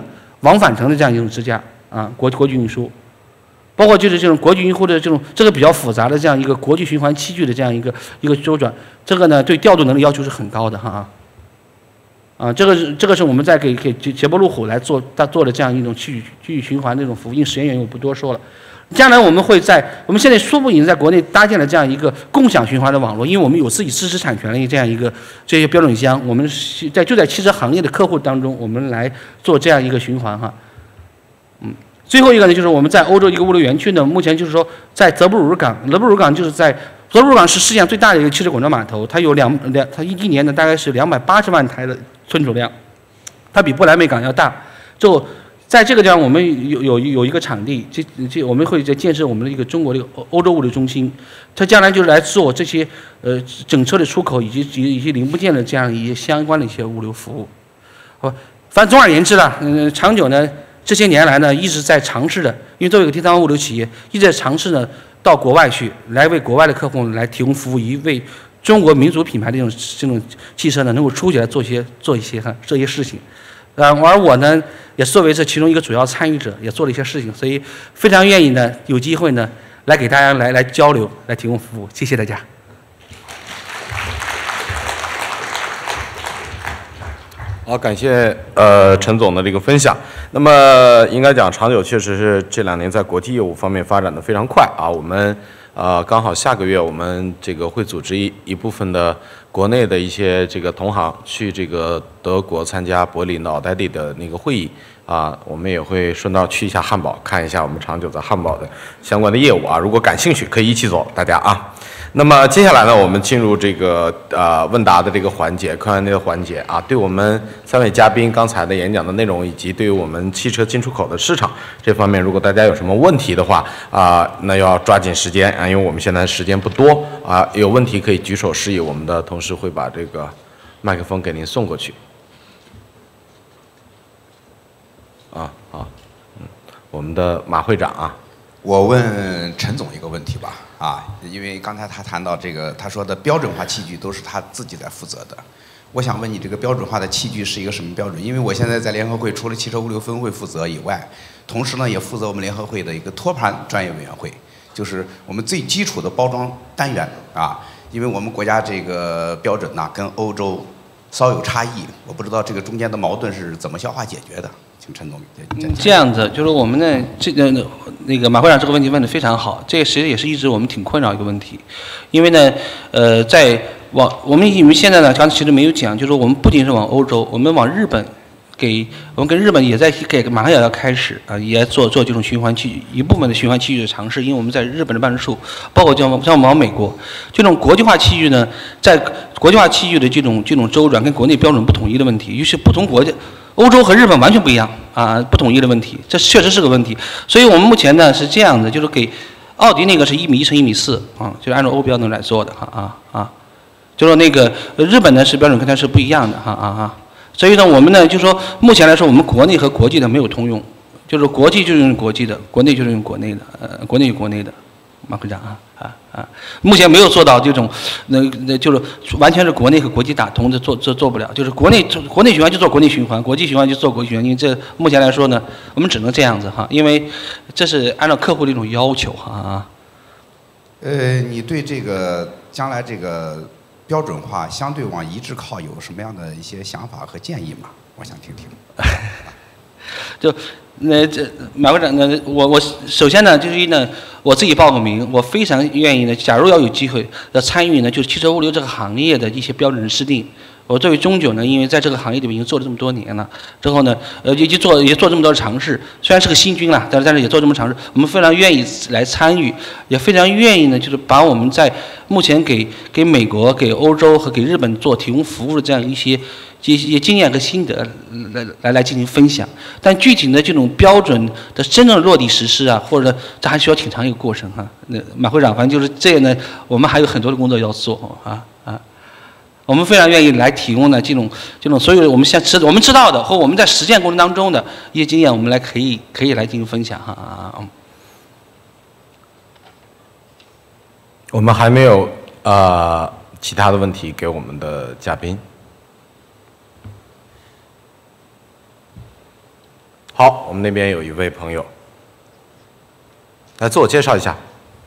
往返程的这样一种支架啊，国际运输，包括就是这种国际运输的这个比较复杂的这样一个国际循环器具的这样一个周转，这个呢对调度能力要求是很高的哈这个是我们在给捷豹路虎来做的这样一种气域循环的这种服务，因为时间原因我不多说了。将来我们现在初步已经在国内搭建了这样一个共享循环的网络，因为我们有自己知识产权的这样一个这些标准箱，我们就在汽车行业的客户当中，我们来做这样一个循环哈。最后一个呢，就是我们在欧洲一个物流园区呢，目前就是说在泽布鲁尔港就是在泽布鲁尔港是世界上最大的一个汽车管装码头，它有它一年呢大概是280万台的存储量，它比不来梅港要大。就在这个地方，我们有一个场地，我们会在建设我们的一个中国的欧洲物流中心，它将来就是来做这些整车的出口以及零部件的这样一些相关的一些物流服务。好，反正总而言之呢，长久呢这些年来呢一直在尝试的，因为作为一个第三方物流企业，一直在尝试呢到国外去，来为国外的客户来提供服务，以为中国民族品牌的这种汽车呢能够出去来做一些这些事情。而我呢，也作为这其中一个主要参与者，也做了一些事情，所以非常愿意呢，有机会呢，来给大家来交流，来提供服务。谢谢大家。 好，感谢陈总的这个分享。那么应该讲，长久确实是这2年在国际业务方面发展的非常快啊。我们刚好下个月我们这个会组织一部分的国内的一些这个同行去这个德国参加柏林的奥黛丽的那个会议啊，我们也会顺道去一下汉堡，看一下我们长久在汉堡的相关的业务啊。如果感兴趣，可以一起走，大家啊。那么接下来呢，我们进入这个问答的这个环节，Q&A的环节啊。对我们3位嘉宾刚才的演讲的内容，以及对于我们汽车进出口的市场这方面，如果大家有什么问题的话那要抓紧时间啊，因为我们现在时间不多啊。有问题可以举手示意，我们的同事会把这个麦克风给您送过去。好，我们的马会长啊。 我问陈总一个问题吧，因为刚才他谈到这个，他说的标准化器具都是他自己在负责的。我想问你，这个标准化的器具是一个什么标准？因为我现在在联合会，除了汽车物流分会负责以外，同时呢也负责我们联合会的一个托盘专业委员会，就是我们最基础的包装单元因为我们国家这个标准呢跟欧洲稍有差异，我不知道这个中间的矛盾是怎么消化解决的。陈总， 这样子就是我们呢，那个马会长这个问题问得非常好，这其实也是一直我们挺困扰一个问题，因为呢，我们现在呢，刚才其实没有讲，就是我们不仅是往欧洲，我们往日本，我们跟日本也在马上也要开始也做这种循环器具一部分的循环器具的尝试，因为我们在日本的办事处，包括像我们往美国，这种国际化器具呢，在国际化器具的这种周转跟国内标准不统一的问题，于是不同国家。欧洲和日本完全不一样不统一的问题，这确实是个问题。所以我们目前呢是这样的，就是给奥迪那个是1米1乘1米4就是按照欧标准来做的就说那个日本呢是标准跟它是不一样的所以呢我们呢就说目前来说我们国内和国际的没有通用，就是国际就是用国际的，国内就是用国内的，国内有国内的，马会长目前没有做到这种，就是完全是国内和国际打通的，做不了。就是国内循环就做国内循环，国际循环就做国际循环。因为这目前来说呢，我们只能这样子因为这是按照客户的一种要求你对这个将来这个标准化相对往一致靠有什么样的一些想法和建议吗？我想听听。 马会长我首先呢就是我自己报个名，我非常愿意呢，假如要有机会要参与呢，就是汽车物流这个行业的一些标准的制定。我作为中九呢，因为在这个行业里面已经做了这么多年了，之后呢，也做这么多的尝试，虽然是个新军了，但是也做这么尝试，我们非常愿意来参与，也非常愿意呢，就是把我们在目前给美国、给欧洲和给日本做提供服务的这样一些经验和心得来进行分享。但具体的这种标准的真正落地实施或者这还需要挺长一个过程马会长，反正就是这个呢，我们还有很多的工作要做我们非常愿意来提供呢这种所有我们知道的和我们在实践过程当中的一些经验，我们可以来进行分享我们还没有其他的问题给我们的嘉宾。 好，我们那边有一位朋友，来自我介绍一下。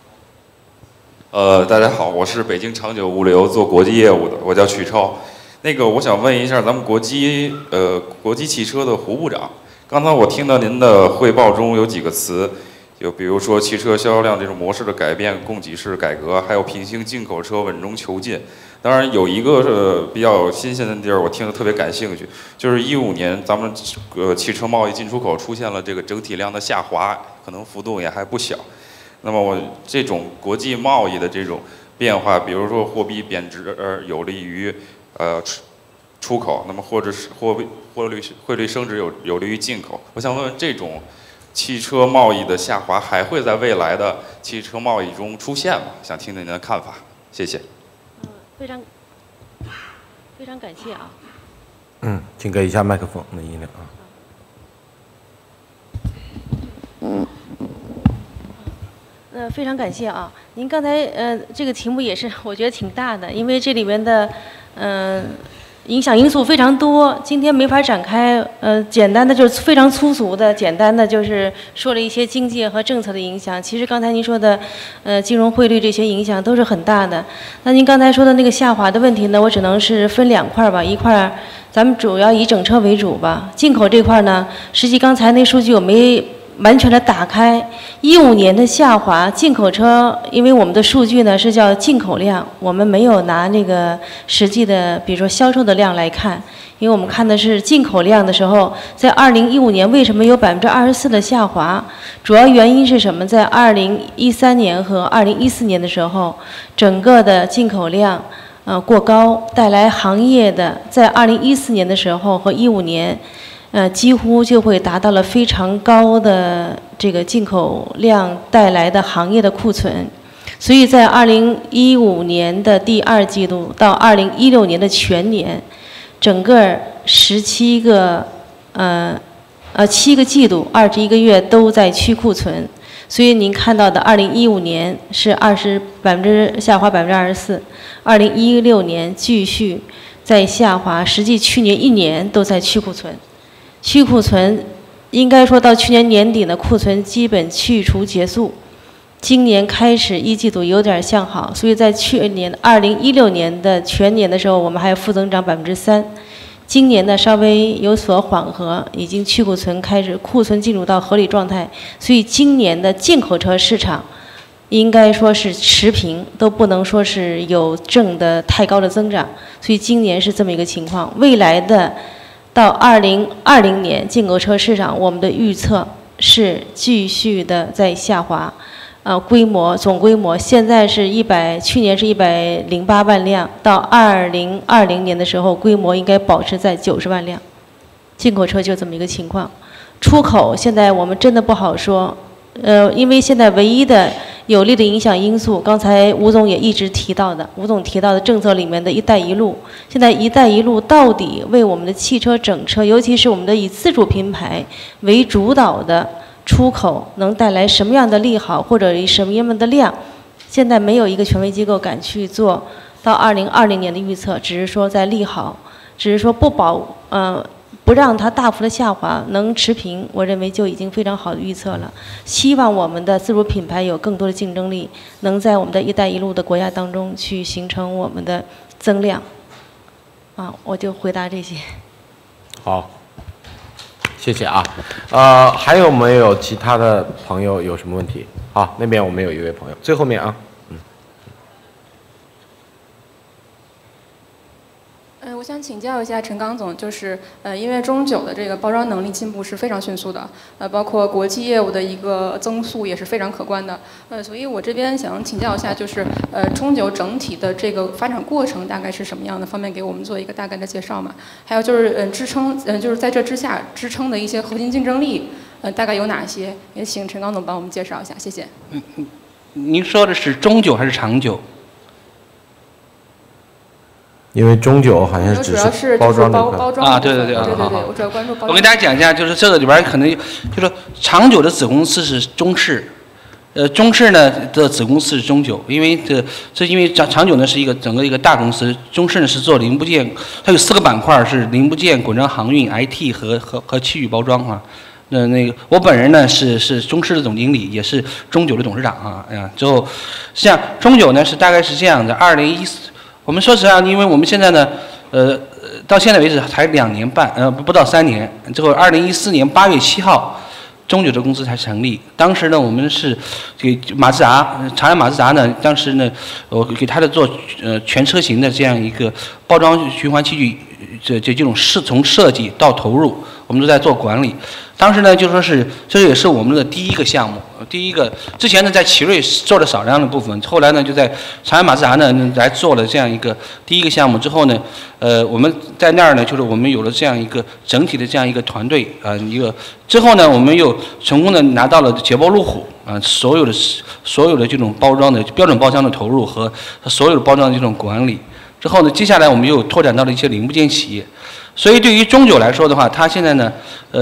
大家好，我是北京长久物流做国际业务的，我叫曲超。我想问一下咱们国际汽车的胡部长，刚才我听到您的汇报中有几个词，就比如说汽车销售量这种模式的改变、供给式改革，还有平行进口车稳中求进。当然有一个是比较新鲜的地儿，我听得特别感兴趣，就是15年咱们汽车贸易进出口出现了这个整体量的下滑，可能幅度也还不小。那么这种国际贸易的这种变化，比如说货币贬值有利于出口，那么或者是汇率升值有利于进口。我想问问，这种汽车贸易的下滑还会在未来的汽车贸易中出现吗？想听听您的看法，谢谢。 非常感谢啊。 请给一下麦克风的音量啊。 非常感谢啊！您刚才这个题目也是我觉得挺大的，因为这里面的影响因素非常多，今天没法展开。简单的就是非常粗俗的，简单的就是说了一些经济和政策的影响。其实刚才您说的金融汇率这些影响都是很大的。那您刚才说的那个下滑的问题呢，我只能是分2块吧，一块咱们主要以整车为主吧。进口这块呢，实际刚才那数据我没完全的打开，15年的下滑，进口车，因为我们的数据呢是叫进口量，我们没有拿那个实际的，比如说销售的量来看，因为我们看的是进口量的时候，在2015年为什么有24%的下滑？主要原因是什么？在2013年和2014年的时候，整个的进口量过高，带来行业的在2014年的时候和15年。几乎就会达到了非常高的这个进口量带来的行业的库存，所以在2015年的第2季度到2016年的全年，整个7个季度21个月都在去库存，所以您看到的2015年是下滑24%，2016年继续在下滑，实际去年1年都在去库存。去库存，应该说到去年年底的库存基本去除结束，今年开始1季度有点向好，所以在去年2016年的全年的时候，我们还有负增长3%，今年呢稍微有所缓和，已经去库存开始，库存进入到合理状态，所以今年的进口车市场应该说是持平，都不能说是有正的太高的增长，所以今年是这么一个情况，未来的。到2020年，进口车市场我们的预测是继续的在下滑，总规模现在是去年是108万辆，到2020年的时候，规模应该保持在90万辆，进口车就这么一个情况。出口现在我们真的不好说，因为现在唯一的有利的影响因素，刚才吴总也一直提到的，吴总提到的政策里面的一带一路，现在一带一路到底为我们的汽车整车，尤其是我们的以自主品牌为主导的出口能带来什么样的利好，或者以什么样的量，现在没有一个权威机构敢去做到2020年的预测，只是说在利好，只是说不让它大幅的下滑，能持平，我认为就已经非常好的预测了。希望我们的自主品牌有更多的竞争力，能在我们的一带一路的国家当中去形成我们的增量。我就回答这些。 好，谢谢啊。还有没有其他的朋友有什么问题？好，那边我们有一位朋友，最后面啊。 我想请教一下陈刚总，就是因为中酒的这个包装能力进步是非常迅速的，包括国际业务的一个增速也是非常可观的，所以我这边想请教一下，就是中酒整体的这个发展过程大概是什么样的，方便给我们做一个大概的介绍嘛？还有就是支撑，就是在这之下支撑的一些核心竞争力，大概有哪些？也请陈刚总帮我们介绍一下，谢谢。 您说的是中酒还是长酒？ 因为中酒好像只是包装这块啊，对， 我主要关注包装。 我跟大家讲一下，就是这个里边可能就说长酒的子公司是中式，中式呢的子公司是中酒，因为这因为长酒呢是整个一个大公司，中式呢是做零部件，它有4个板块是零部件、滚装航运、IT 和器具包装啊。 我本人呢是中视的总经理，也是中九的董事长啊。之后，像中九呢大概是这样的，2014，我们说实话，因为我们现在呢，到现在为止才2年半，不到3年。之后2014年8月7号，中九的公司才成立。当时呢，我们是给马自达，长安马自达呢，当时呢，我给他的做全车型的这样一个包装循环器具，这种从设计到投入，我们都在做管理。当时呢，就说是这也是我们的第一个项目，之前呢在奇瑞做了少量的部分，后来呢就在长安马自达呢来做了这样一个第一个项目之后呢，我们在那儿呢就是我们有了这样一个整体的这样一个团队之后呢，我们又成功的拿到了捷豹路虎所有的这种包装的标准包装的投入和所有的包装的这种管理。之后呢，接下来我们又拓展到了一些零部件企业。所以对于中九来说的话，它现在呢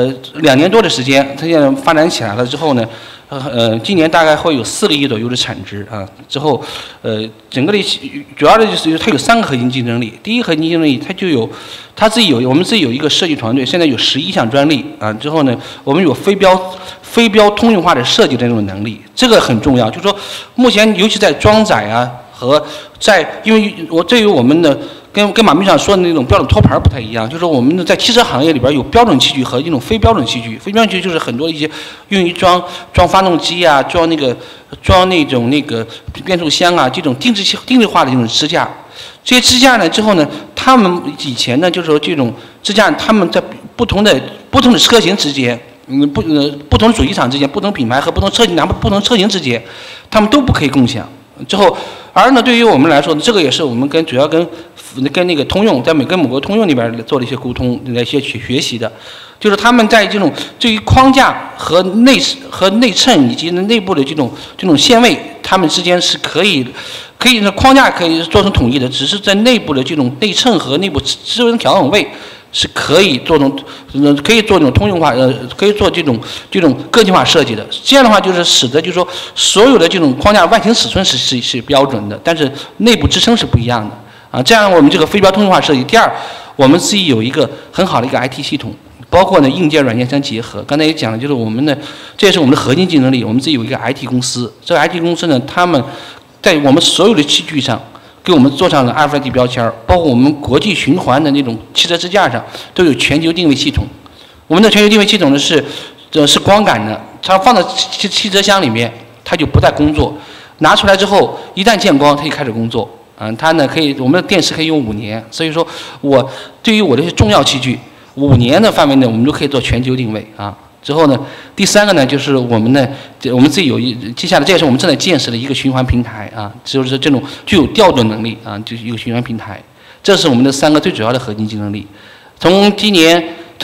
，2年多的时间，它现在发展起来了之后呢，今年大概会有4个亿左右的产值啊。之后整个的主要的就是它有3个核心竞争力。第一核心竞争力，我们自己有一个设计团队，现在有11项专利啊。之后呢，我们有非标通用化的设计的这种能力，这个很重要。就是说，目前尤其在装载啊和因为对于我们的。跟马秘书长说的那种标准托盘不太一样，就是说我们在汽车行业里边有标准器具和一种非标准器具。非标准器具就是很多一些用于装发动机啊，装那种变速箱啊，这种定制化的这种支架。这些支架呢之后呢，他们以前呢就是说这种支架，他们在不同的车型之间，不同主机厂之间，不同品牌和不同车型之间，他们都不可以共享。之后，而呢，对于我们来说，这个也是我们主要跟那个通用，在跟某个通用那边做了一些沟通，一些学习的，就是他们在这种对于框架和内衬以及内部的这种线位，他们之间是可以框架可以做成统一的，只是在内部的这种内衬和内部支撑调整位。是可以做这种通用化，可以做这种个性化设计的。这样的话，就是使得就是说所有的这种框架外形尺寸是标准的，但是内部支撑是不一样的啊。这样我们这个非标通用化设计。第二，我们自己有一个很好的一个 IT 系统，包括呢硬件软件相结合。刚才也讲了，就是我们的这也是我们的核心竞争力。我们自己有一个 IT 公司，这个 IT 公司呢，他们在我们所有的器具上。给我们做上了 RFID 标签，包括我们国际循环的那种汽车支架上都有全球定位系统。我们的全球定位系统呢是光感的，它放到汽车厢里面，它就不再工作。拿出来之后，一旦见光，它就开始工作。它呢我们的电池可以用5年。所以说对于我这些重要器具，5年的范围内我们都可以做全球定位啊。之后呢，第3个呢，就是我们自己接下来这也是我们正在建设的一个循环平台啊，就是这种具有调度能力啊，就是一个循环平台。这是我们的3个最主要的核心竞争力。从去年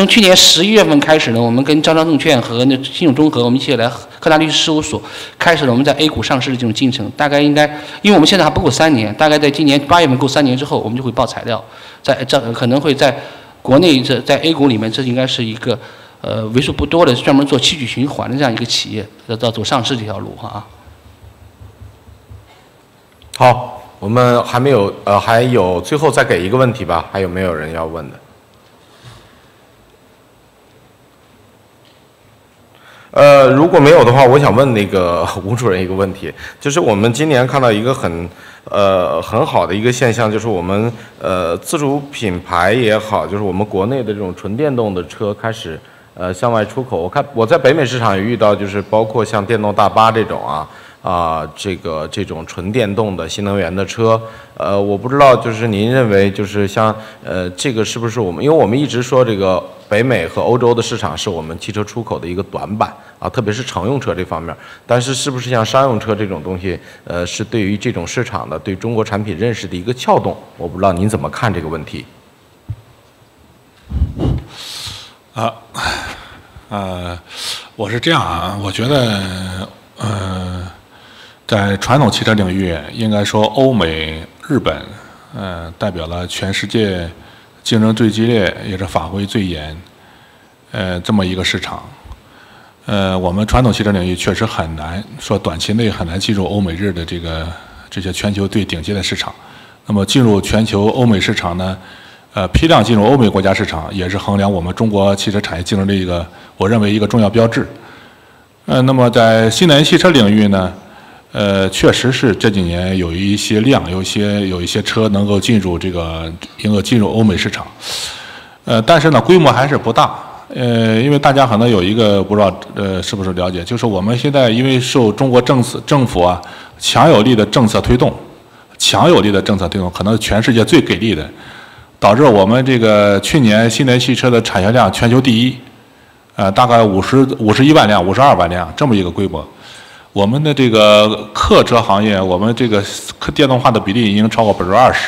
11月份开始呢，我们跟招商证券和信用中和，我们一起来科大律师事务所开始了我们在 A 股上市的这种进程。大概因为我们现在还不够3年，大概在今年8月份够3年之后，我们就会报材料，可能会在国内在 A 股里面，这应该是一个。为数不多的专门做器具循环的这样一个企业，要走上市这条路啊。 好，我们还有最后再给一个问题吧，还有没有人要问的？如果没有的话，我想问那个吴主任一个问题，就是我们今年看到一个很好的一个现象，就是我们自主品牌也好，就是我们国内的这种纯电动的车开始。向外出口，我在北美市场也遇到，就是包括像电动大巴这种这种纯电动的新能源的车，我不知道就是您认为就是像这个是不是因为我们一直说这个北美和欧洲的市场是我们汽车出口的一个短板啊，特别是乘用车这方面，但是不是像商用车这种东西，是对于这种市场的对中国产品认识的一个撬动，我不知道您怎么看这个问题？ 我是这样啊，我觉得在传统汽车领域，应该说欧美、日本，代表了全世界竞争最激烈，也是法规最严，这么一个市场。我们传统汽车领域确实很难说短期内很难进入欧美日的这些全球最顶尖的市场。那么进入全球欧美市场呢， 批量进入欧美国家市场，也是衡量我们中国汽车产业竞争力一个，我认为一个重要标志。那么在新能源汽车领域呢，确实是这几年有一些量，有一些车能够进入进入欧美市场，但是呢规模还是不大。因为大家可能有一个不知道是不是了解，就是我们现在因为受中国政府啊强有力的政策推动，可能全世界最给力的。导致我们这个去年新能源汽车的产销量全球第一，大概51万辆、52万辆这么一个规模。我们的这个客车行业，我们这个电动化的比例已经超过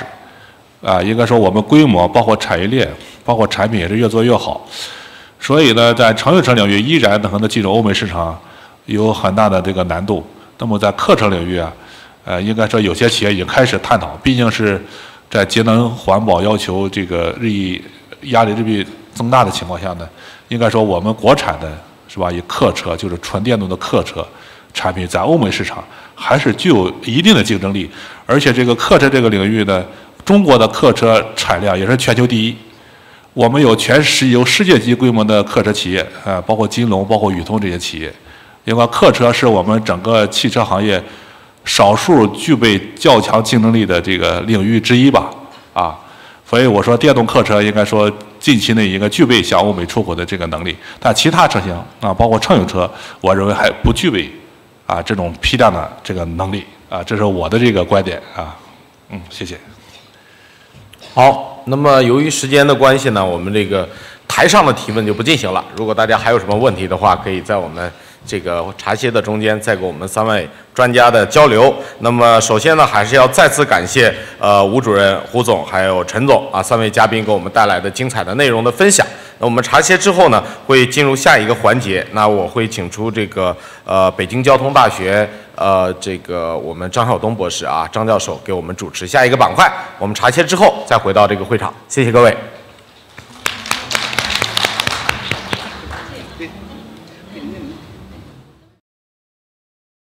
20%，应该说我们规模包括产业链、包括产品也是越做越好。所以呢，在乘用车领域依然可能进入欧美市场有很大的这个难度。那么在客车领域啊，应该说有些企业已经开始探讨，毕竟是在节能环保要求这个压力日益增大的情况下呢，应该说我们国产的是吧，以客车就是纯电动的客车产品在欧美市场还是具有一定的竞争力，而且这个客车这个领域呢，中国的客车产量也是全球第一。我们有世界级规模的客车企业，包括金龙、包括宇通这些企业。另外，客车是我们整个汽车行业少数具备较强竞争力的这个领域之一吧，所以我说电动客车应该说近期内应该具备向欧美出口的这个能力，但其他车型包括乘用车，我认为还不具备这种批量的这个能力这是我的这个观点谢谢。 好，那么由于时间的关系呢，我们这个台上的提问就不进行了。如果大家还有什么问题的话，可以在我们这个茶歇的中间再跟我们3位专家的交流。那么首先呢，还是要再次感谢吴主任、胡总还有陈总3位嘉宾给我们带来的精彩的内容的分享。那我们茶歇之后呢，会进入下一个环节。那我会请出这个北京交通大学这个我们张晓东博士张教授给我们主持下一个板块。我们茶歇之后再回到这个会场，谢谢各位。